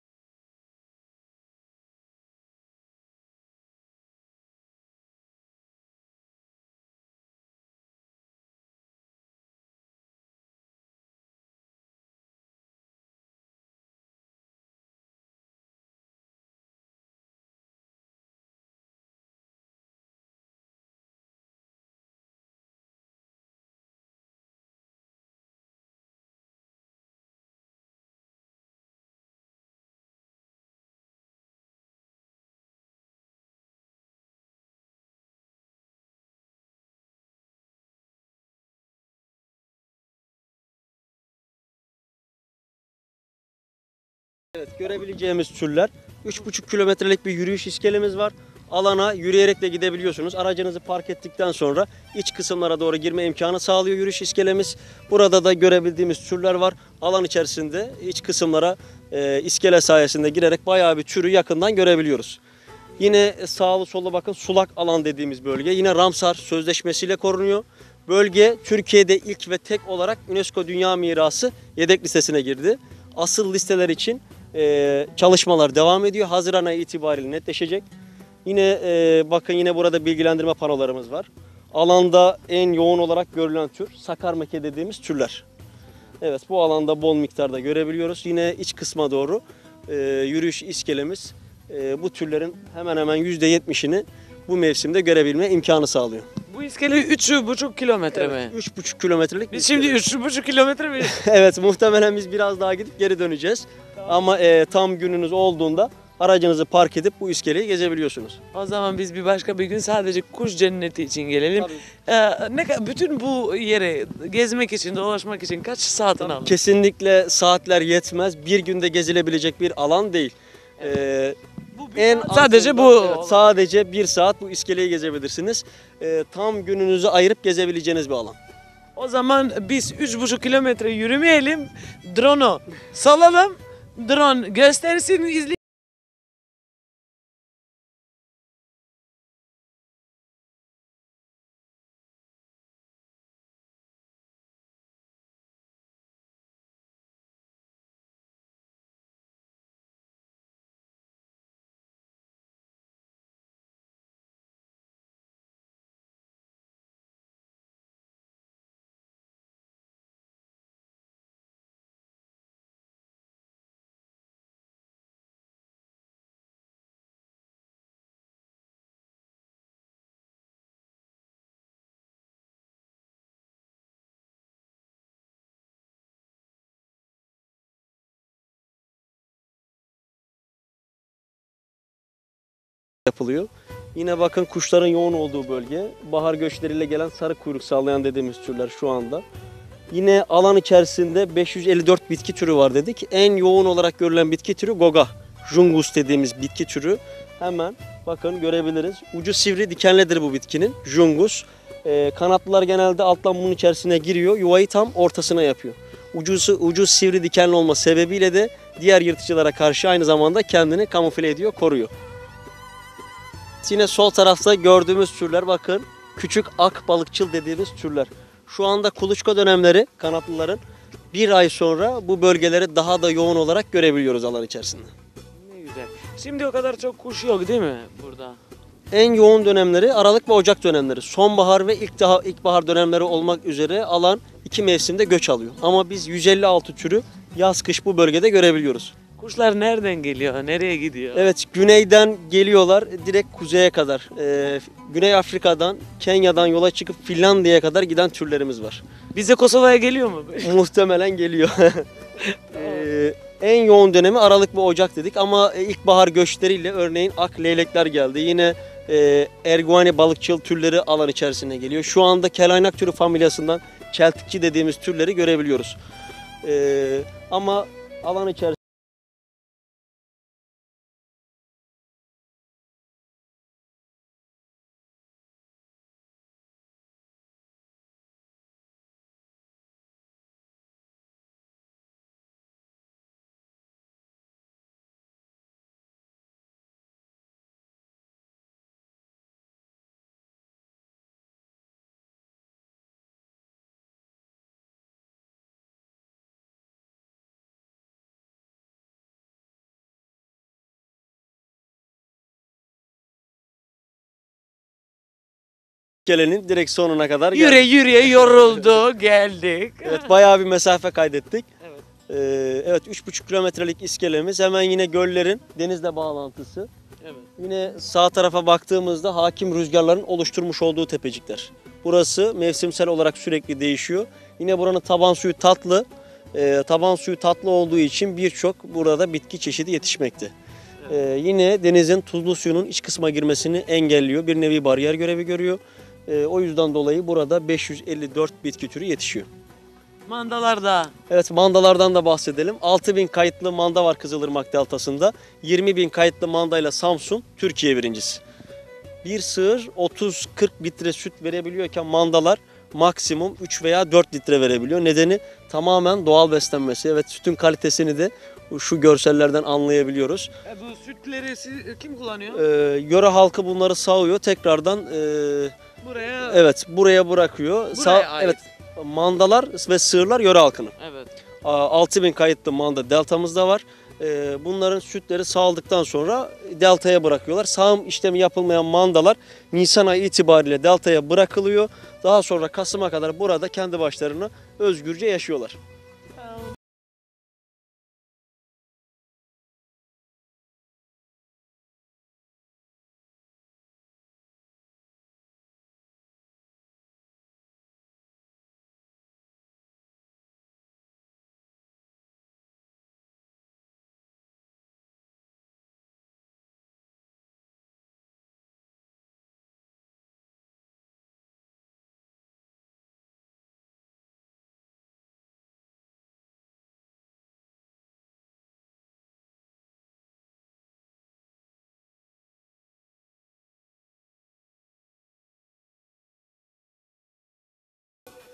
Evet, görebileceğimiz türler. üç buçuk kilometrelik bir yürüyüş iskelemiz var. Alana yürüyerek de gidebiliyorsunuz. Aracınızı park ettikten sonra iç kısımlara doğru girme imkanı sağlıyor yürüyüş iskelemiz. Burada da görebildiğimiz türler var. Alan içerisinde iç kısımlara e, iskele sayesinde girerek bayağı bir türü yakından görebiliyoruz. Yine sağlı sollu bakın sulak alan dediğimiz bölge. Yine Ramsar Sözleşmesi'yle korunuyor. Bölge Türkiye'de ilk ve tek olarak UNESCO Dünya Mirası yedek listesine girdi. Asıl listeler için Ee, çalışmalar devam ediyor. Haziran ayı itibariyle netleşecek. Yine e, bakın yine burada bilgilendirme panolarımız var. Alanda en yoğun olarak görülen tür sakarmeke dediğimiz türler. Evet, bu alanda bol miktarda görebiliyoruz. Yine iç kısma doğru e, yürüyüş iskelemiz e, bu türlerin hemen hemen yüzde yetmişini bu mevsimde görebilme imkanı sağlıyor. Bu iskele üç buçuk kilometre mi? üç buçuk kilometrelik. Biz şimdi üç buçuk kilometre mi? Evet, muhtemelen biz biraz daha gidip geri döneceğiz. Ama e, tam gününüz olduğunda aracınızı park edip bu iskeleyi gezebiliyorsunuz. O zaman biz bir başka bir gün sadece kuş cenneti için gelelim. Ee, ne ka- bütün bu yere gezmek için, dolaşmak için kaç saatin alır? Kesinlikle saatler yetmez. Bir günde gezilebilecek bir alan değil. Ee, Bu En Sadece aslında, bu. evet, sadece bir saat bu iskeleyi gezebilirsiniz. Ee, tam gününüzü ayırıp gezebileceğiniz bir alan. O zaman biz üç buçuk kilometre yürümeyelim. Drone'u salalım. Drone göstersin izleyelim. Yapılıyor. Yine bakın kuşların yoğun olduğu bölge. Bahar göçleriyle gelen sarı kuyruk sağlayan dediğimiz türler şu anda. Yine alan içerisinde beş yüz elli dört bitki türü var dedik. En yoğun olarak görülen bitki türü Goga. Jungus dediğimiz bitki türü. Hemen bakın görebiliriz. Ucu sivri dikenlidir bu bitkinin. Jungus. Ee, kanatlılar genelde alttan bunun içerisine giriyor. Yuvayı tam ortasına yapıyor. Ucusu, ucu sivri dikenli olma sebebiyle de diğer yırtıcılara karşı aynı zamanda kendini kamufle ediyor, koruyor. Yine sol tarafta gördüğümüz türler bakın küçük ak balıkçıl dediğimiz türler. Şu anda kuluçka dönemleri kanatlıların bir ay sonra bu bölgeleri daha da yoğun olarak görebiliyoruz alan içerisinde. Ne güzel. Şimdi o kadar çok kuş yok değil mi burada? En yoğun dönemleri Aralık ve Ocak dönemleri. Sonbahar ve ilk daha ilkbahar dönemleri olmak üzere alan iki mevsimde göç alıyor. Ama biz yüz elli altı türü yaz kış bu bölgede görebiliyoruz. Kuşlar nereden geliyor? Nereye gidiyor? Evet, güneyden geliyorlar direkt kuzeye kadar. Ee, Güney Afrika'dan, Kenya'dan yola çıkıp Finlandiya'ya kadar giden türlerimiz var. Bize Kosova'ya geliyor mu? Muhtemelen geliyor. ee, en yoğun dönemi Aralık ve Ocak dedik ama ilkbahar göçleriyle örneğin ak leylekler geldi. Yine e, erguani balıkçıl türleri alan içerisine geliyor. Şu anda kelaynak türü familyasından çeltikçi dediğimiz türleri görebiliyoruz. Ee, ama alan içerisinde gelenin direkt sonuna kadar Yürüye geldik. yürüye yoruldu, geldik. Evet, bayağı bir mesafe kaydettik. Evet. Ee, evet, üç buçuk kilometrelik iskelemiz hemen yine göllerin denizle bağlantısı. Evet. Yine sağ tarafa baktığımızda hakim rüzgarların oluşturmuş olduğu tepecikler. Burası mevsimsel olarak sürekli değişiyor. Yine buranın taban suyu tatlı. Ee, taban suyu tatlı olduğu için birçok burada bitki çeşidi yetişmekte. Ee, yine denizin tuzlu suyunun iç kısma girmesini engelliyor. Bir nevi bariyer görevi görüyor. Ee, o yüzden dolayı burada beş yüz elli dört bitki türü yetişiyor. Mandalarda. Evet, mandalardan da bahsedelim. altı bin kayıtlı manda var Kızılırmak Deltası'nda. yirmi bin kayıtlı mandayla Samsun Türkiye birincisi. Bir sığır otuz kırk litre süt verebiliyorken mandalar maksimum üç veya dört litre verebiliyor. Nedeni tamamen doğal beslenmesi. Evet, sütün kalitesini de şu görsellerden anlayabiliyoruz. E, bu sütleri siz- kim kullanıyor? Ee, yöre halkı bunları sağıyor. Tekrardan e, Buraya. evet buraya bırakıyor. Buraya Sağ, ait. evet, mandalar ve sığırlar yöre halkının. Evet. altı bin kayıtlı manda deltamızda var. Ee, Bunların sütleri sağıldıktan sonra deltaya bırakıyorlar. Sağım işlemi yapılmayan mandalar Nisan ayı itibariyle deltaya bırakılıyor. Daha sonra Kasım'a kadar burada kendi başlarına özgürce yaşıyorlar.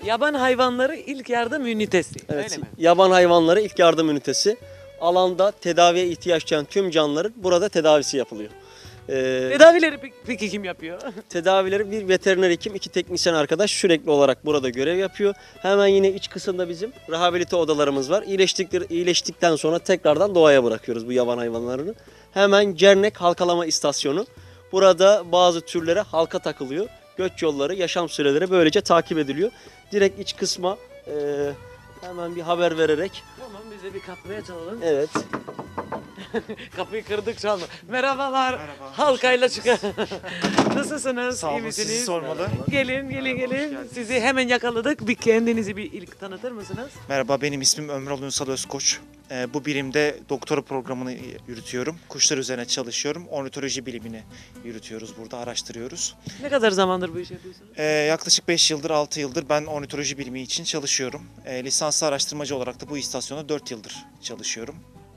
Yaban hayvanları ilk yardım ünitesi. Evet, Öyle mi? yaban hayvanları ilk yardım ünitesi. Alanda tedaviye ihtiyaç duyan tüm canlıların burada tedavisi yapılıyor. Ee, Tedavileri peki, peki kim yapıyor? tedavileri bir veteriner hekim, iki teknisyen arkadaş sürekli olarak burada görev yapıyor. Hemen yine iç kısımda bizim rehabilite odalarımız var. İyileştikleri, iyileştikten sonra tekrardan doğaya bırakıyoruz bu yaban hayvanlarını. Hemen Cernek halkalama istasyonu. Burada bazı türlere halka takılıyor. Göç yolları, yaşam süreleri böylece takip ediliyor. Direkt iç kısma e, hemen bir haber vererek. Tamam, bize bir kapıya çalalım. Evet. Kapıyı kırdık çalma. Merhabalar. Halkayla çıkar. Nasılsınız? Sağ İyi olun, misiniz? sizi sormalı. Gelin, gelin, gelin. Sizi hemen yakaladık. Bir kendinizi bir ilk tanıtır mısınız? Merhaba, benim ismim Ömrol Ünsal Özkoç. Ee, bu birimde doktora programını yürütüyorum. Kuşlar üzerine çalışıyorum. Ornitoloji bilimini yürütüyoruz burada, araştırıyoruz. Ne kadar zamandır bu işi yapıyorsunuz? Ee, yaklaşık beş yıldır, altı yıldır ben ornitoloji bilimi için çalışıyorum. Ee, lisanslı araştırmacı olarak da bu istasyonda dört yıldır çalışıyorum.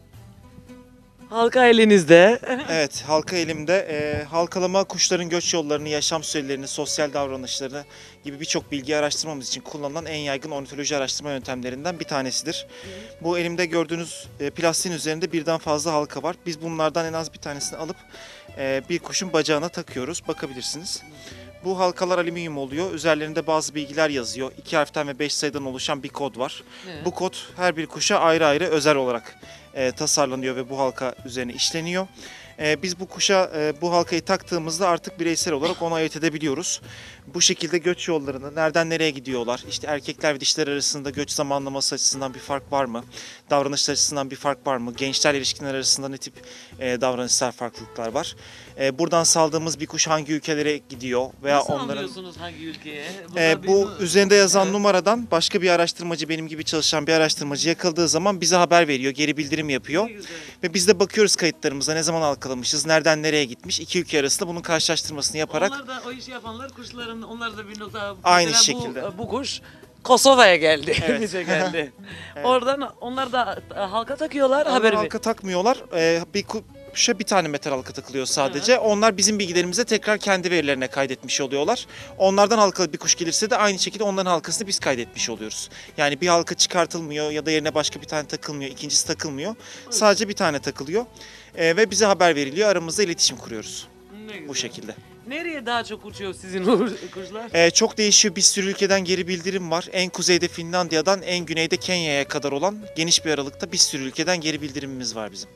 Halka elinizde. Evet, halka elimde. E, halkalama kuşların göç yollarını, yaşam sürelerini, sosyal davranışlarını gibi birçok bilgi araştırmamız için kullanılan en yaygın ornitoloji araştırma yöntemlerinden bir tanesidir. Bu elimde gördüğünüz e, plastiğin üzerinde birden fazla halka var. Biz bunlardan en az bir tanesini alıp e, bir kuşun bacağına takıyoruz. Bakabilirsiniz. Bu halkalar alüminyum oluyor. Üzerlerinde bazı bilgiler yazıyor. İki harften ve beş sayıdan oluşan bir kod var. Evet. Bu kod her bir kuşa ayrı ayrı özel olarak e, tasarlanıyor ve bu halka üzerine işleniyor. E, biz bu kuşa e, bu halkayı taktığımızda artık bireysel olarak onu ayırt edebiliyoruz. Bu şekilde göç yollarını, nereden nereye gidiyorlar, işte erkekler ve dişler arasında göç zamanlaması açısından bir fark var mı, davranışlar açısından bir fark var mı, gençler ilişkiler arasında ne tip e, davranışsal farklılıklar var. E, buradan saldığımız bir kuş hangi ülkelere gidiyor veya Nasıl onların... anlıyorsunuz hangi ülkeye? E, da bu bir- üzerinde yazan Evet. numaradan başka bir araştırmacı, benim gibi çalışan bir araştırmacı yakaladığı zaman bize haber veriyor, geri bildirim yapıyor. Ne güzel. Ve biz de bakıyoruz kayıtlarımıza ne zaman halkalamışız, nereden nereye gitmiş. İki ülke arasında bunun karşılaştırmasını yaparak Onlar da o işi yapanlar kuşların, onlar da bir nokta. Aynı Mesela bu- şekilde. Bu, kuş Kosova'ya geldi. Evet. Bize geldi. Evet. Oradan onlar da e, halka takıyorlar Onlar haberi. halka takmıyorlar. Ee, bir kuşa bir tane metal halka takılıyor sadece. Onlar bizim bilgilerimize tekrar kendi verilerine kaydetmiş oluyorlar. Onlardan halkalı bir kuş gelirse de aynı şekilde onların halkasını biz kaydetmiş oluyoruz. Yani bir halka çıkartılmıyor ya da yerine başka bir tane takılmıyor, ikincisi takılmıyor. Sadece bir tane takılıyor. Ee, ve bize haber veriliyor. Aramızda iletişim kuruyoruz. Ne güzel. Bu şekilde. Nereye daha çok uçuyor sizin o kuşlar? Ee, çok değişiyor. Bir sürü ülkeden geri bildirim var. En kuzeyde Finlandiya'dan en güneyde Kenya'ya kadar olan geniş bir aralıkta bir sürü ülkeden geri bildirimimiz var bizim.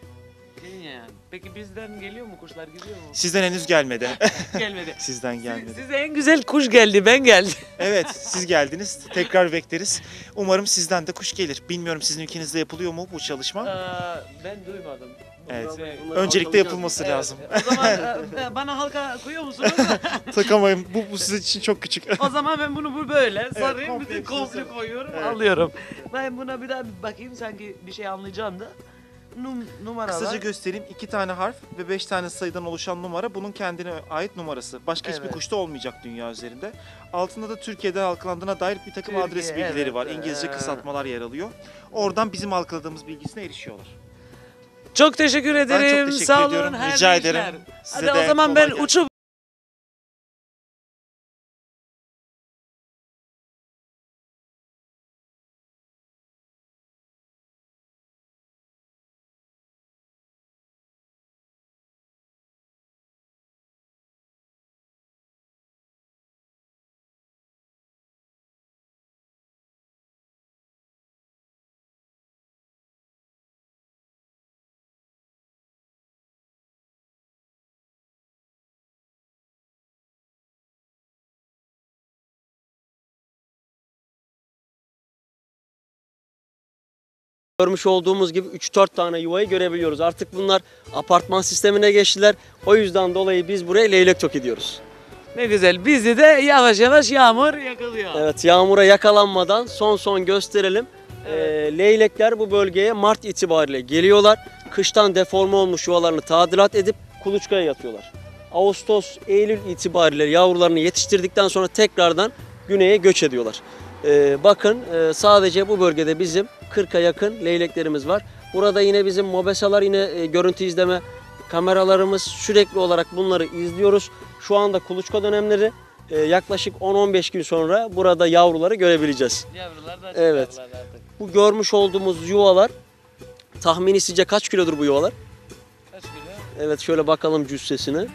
Kenya yani. Peki bizden geliyor mu kuşlar, gidiyor mu? Sizden henüz gelmedi. Gelmedi. Sizden gelmedi. Size en güzel kuş geldi, ben geldim. Evet, siz geldiniz. Tekrar bekleriz. Umarım sizden de kuş gelir. Bilmiyorum sizin ülkenizde yapılıyor mu bu çalışma? Ee, ben duymadım. Evet. Bunları Öncelikle yapılması Evet. lazım. O zaman e, bana halka koyuyor musunuz? Takamayın. Bu, bu sizin için çok küçük. O zaman ben bunu bu böyle sarayım, komple bütün hepsini komple sarın. koyuyorum, Evet. alıyorum. Ben buna bir daha bir bakayım, sanki bir şey anlayacağım da. Num numaralar. Kısaca göstereyim. İki tane harf ve beş tane sayıdan oluşan numara bunun kendine ait numarası. Başka hiçbir Evet. kuşta olmayacak dünya üzerinde. Altında da Türkiye'de halkalandığına dair bir takım Türkiye, adres bilgileri evet. var. İngilizce Ee. kısaltmalar yer alıyor. Oradan bizim halkaladığımız bilgisine erişiyorlar. Çok teşekkür ederim. teşekkür Sağ olun. ediyorum. hayırlı Rica işler. ederim. Size Hadi de o zaman kolay ben gelsin. uçup Görmüş olduğumuz gibi üç dört tane yuvayı görebiliyoruz. Artık bunlar apartman sistemine geçtiler. O yüzden dolayı biz buraya leylek tok ediyoruz. ne güzel. Bizi de yavaş yavaş yağmur yakalıyor. Evet, yağmura yakalanmadan son son gösterelim. Ee, leylekler bu bölgeye Mart itibariyle geliyorlar. Kıştan deforme olmuş yuvalarını tadilat edip kuluçkaya yatıyorlar. Ağustos, Eylül itibariyle yavrularını yetiştirdikten sonra tekrardan güneye göç ediyorlar. Ee, bakın e, sadece bu bölgede bizim kırka yakın leyleklerimiz var. Burada yine bizim mobesalar, yine e, görüntü izleme kameralarımız, sürekli olarak bunları izliyoruz. Şu anda kuluçka dönemleri. e, yaklaşık on on beş gün sonra burada yavruları görebileceğiz. Yavrular da Evet. çıkarlar artık. Bu görmüş olduğumuz yuvalar tahmini sizce kaç kilodur bu yuvalar? Kaç kilo? Evet şöyle bakalım cüssesine.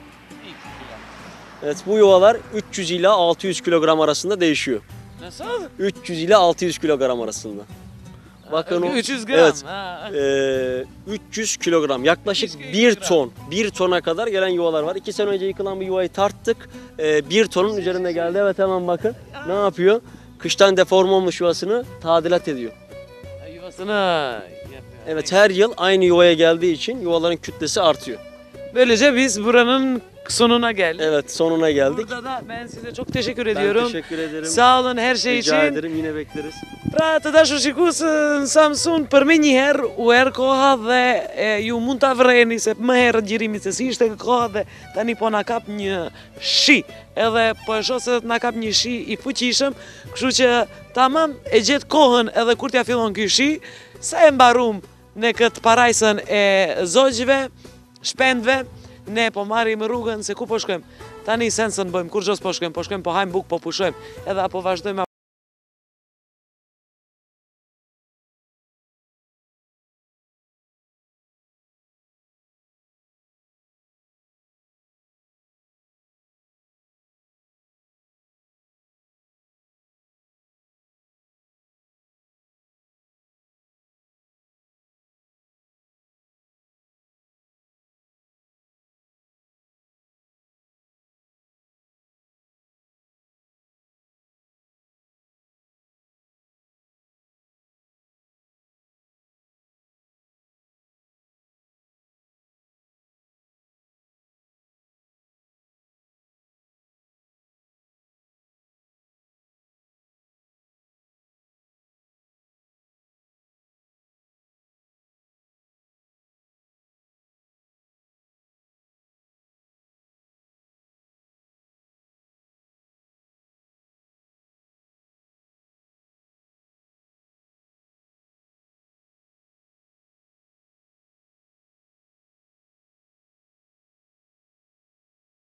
Evet bu yuvalar üç yüz ila altı yüz kilogram arasında değişiyor. Nasıl? üç yüz ila altı yüz kilogram arasında. Bakın o üç yüz gram. Evet. Ha. Ee, üç yüz kilogram yaklaşık üç yüz bir gram. ton bir tona kadar gelen yuvalar var. iki sene önce yıkılan bir yuvayı tarttık. Ee, bir tonun üzerinde geldi. Evet hemen bakın ne yapıyor? Kıştan deforme olmuş yuvasını tadilat ediyor. Yuvasını yapıyor. Evet her yıl aynı yuvaya geldiği için yuvaların kütlesi artıyor. Böylece biz buranın sonuna geldik. Evet sonuna geldik. Burada da ben size çok teşekkür Ben ediyorum. teşekkür ederim. Sağ olun her şey Rica için. ederim yine bekleriz. Pra të dashur shikues në Samsun për më një herë u er koha dhe e, ju mund ta vreni se më herët gjirimi se si ishte koha dhe tani po na kap një shi. Edhe po e shoh se na kap një shi i fuqishëm, kështu që tamam e gjet kohën edhe kur t'ja fillon ky shi, sa e mbarum në këtë parajsën e zogjve, shpendve, ne po marrim rrugën se ku po shkojmë. Tani sensën bëjmë, kur gjos po shkojmë, po shkojmë, po hajmë buk, po pushojmë, edhe apo vazhdojmë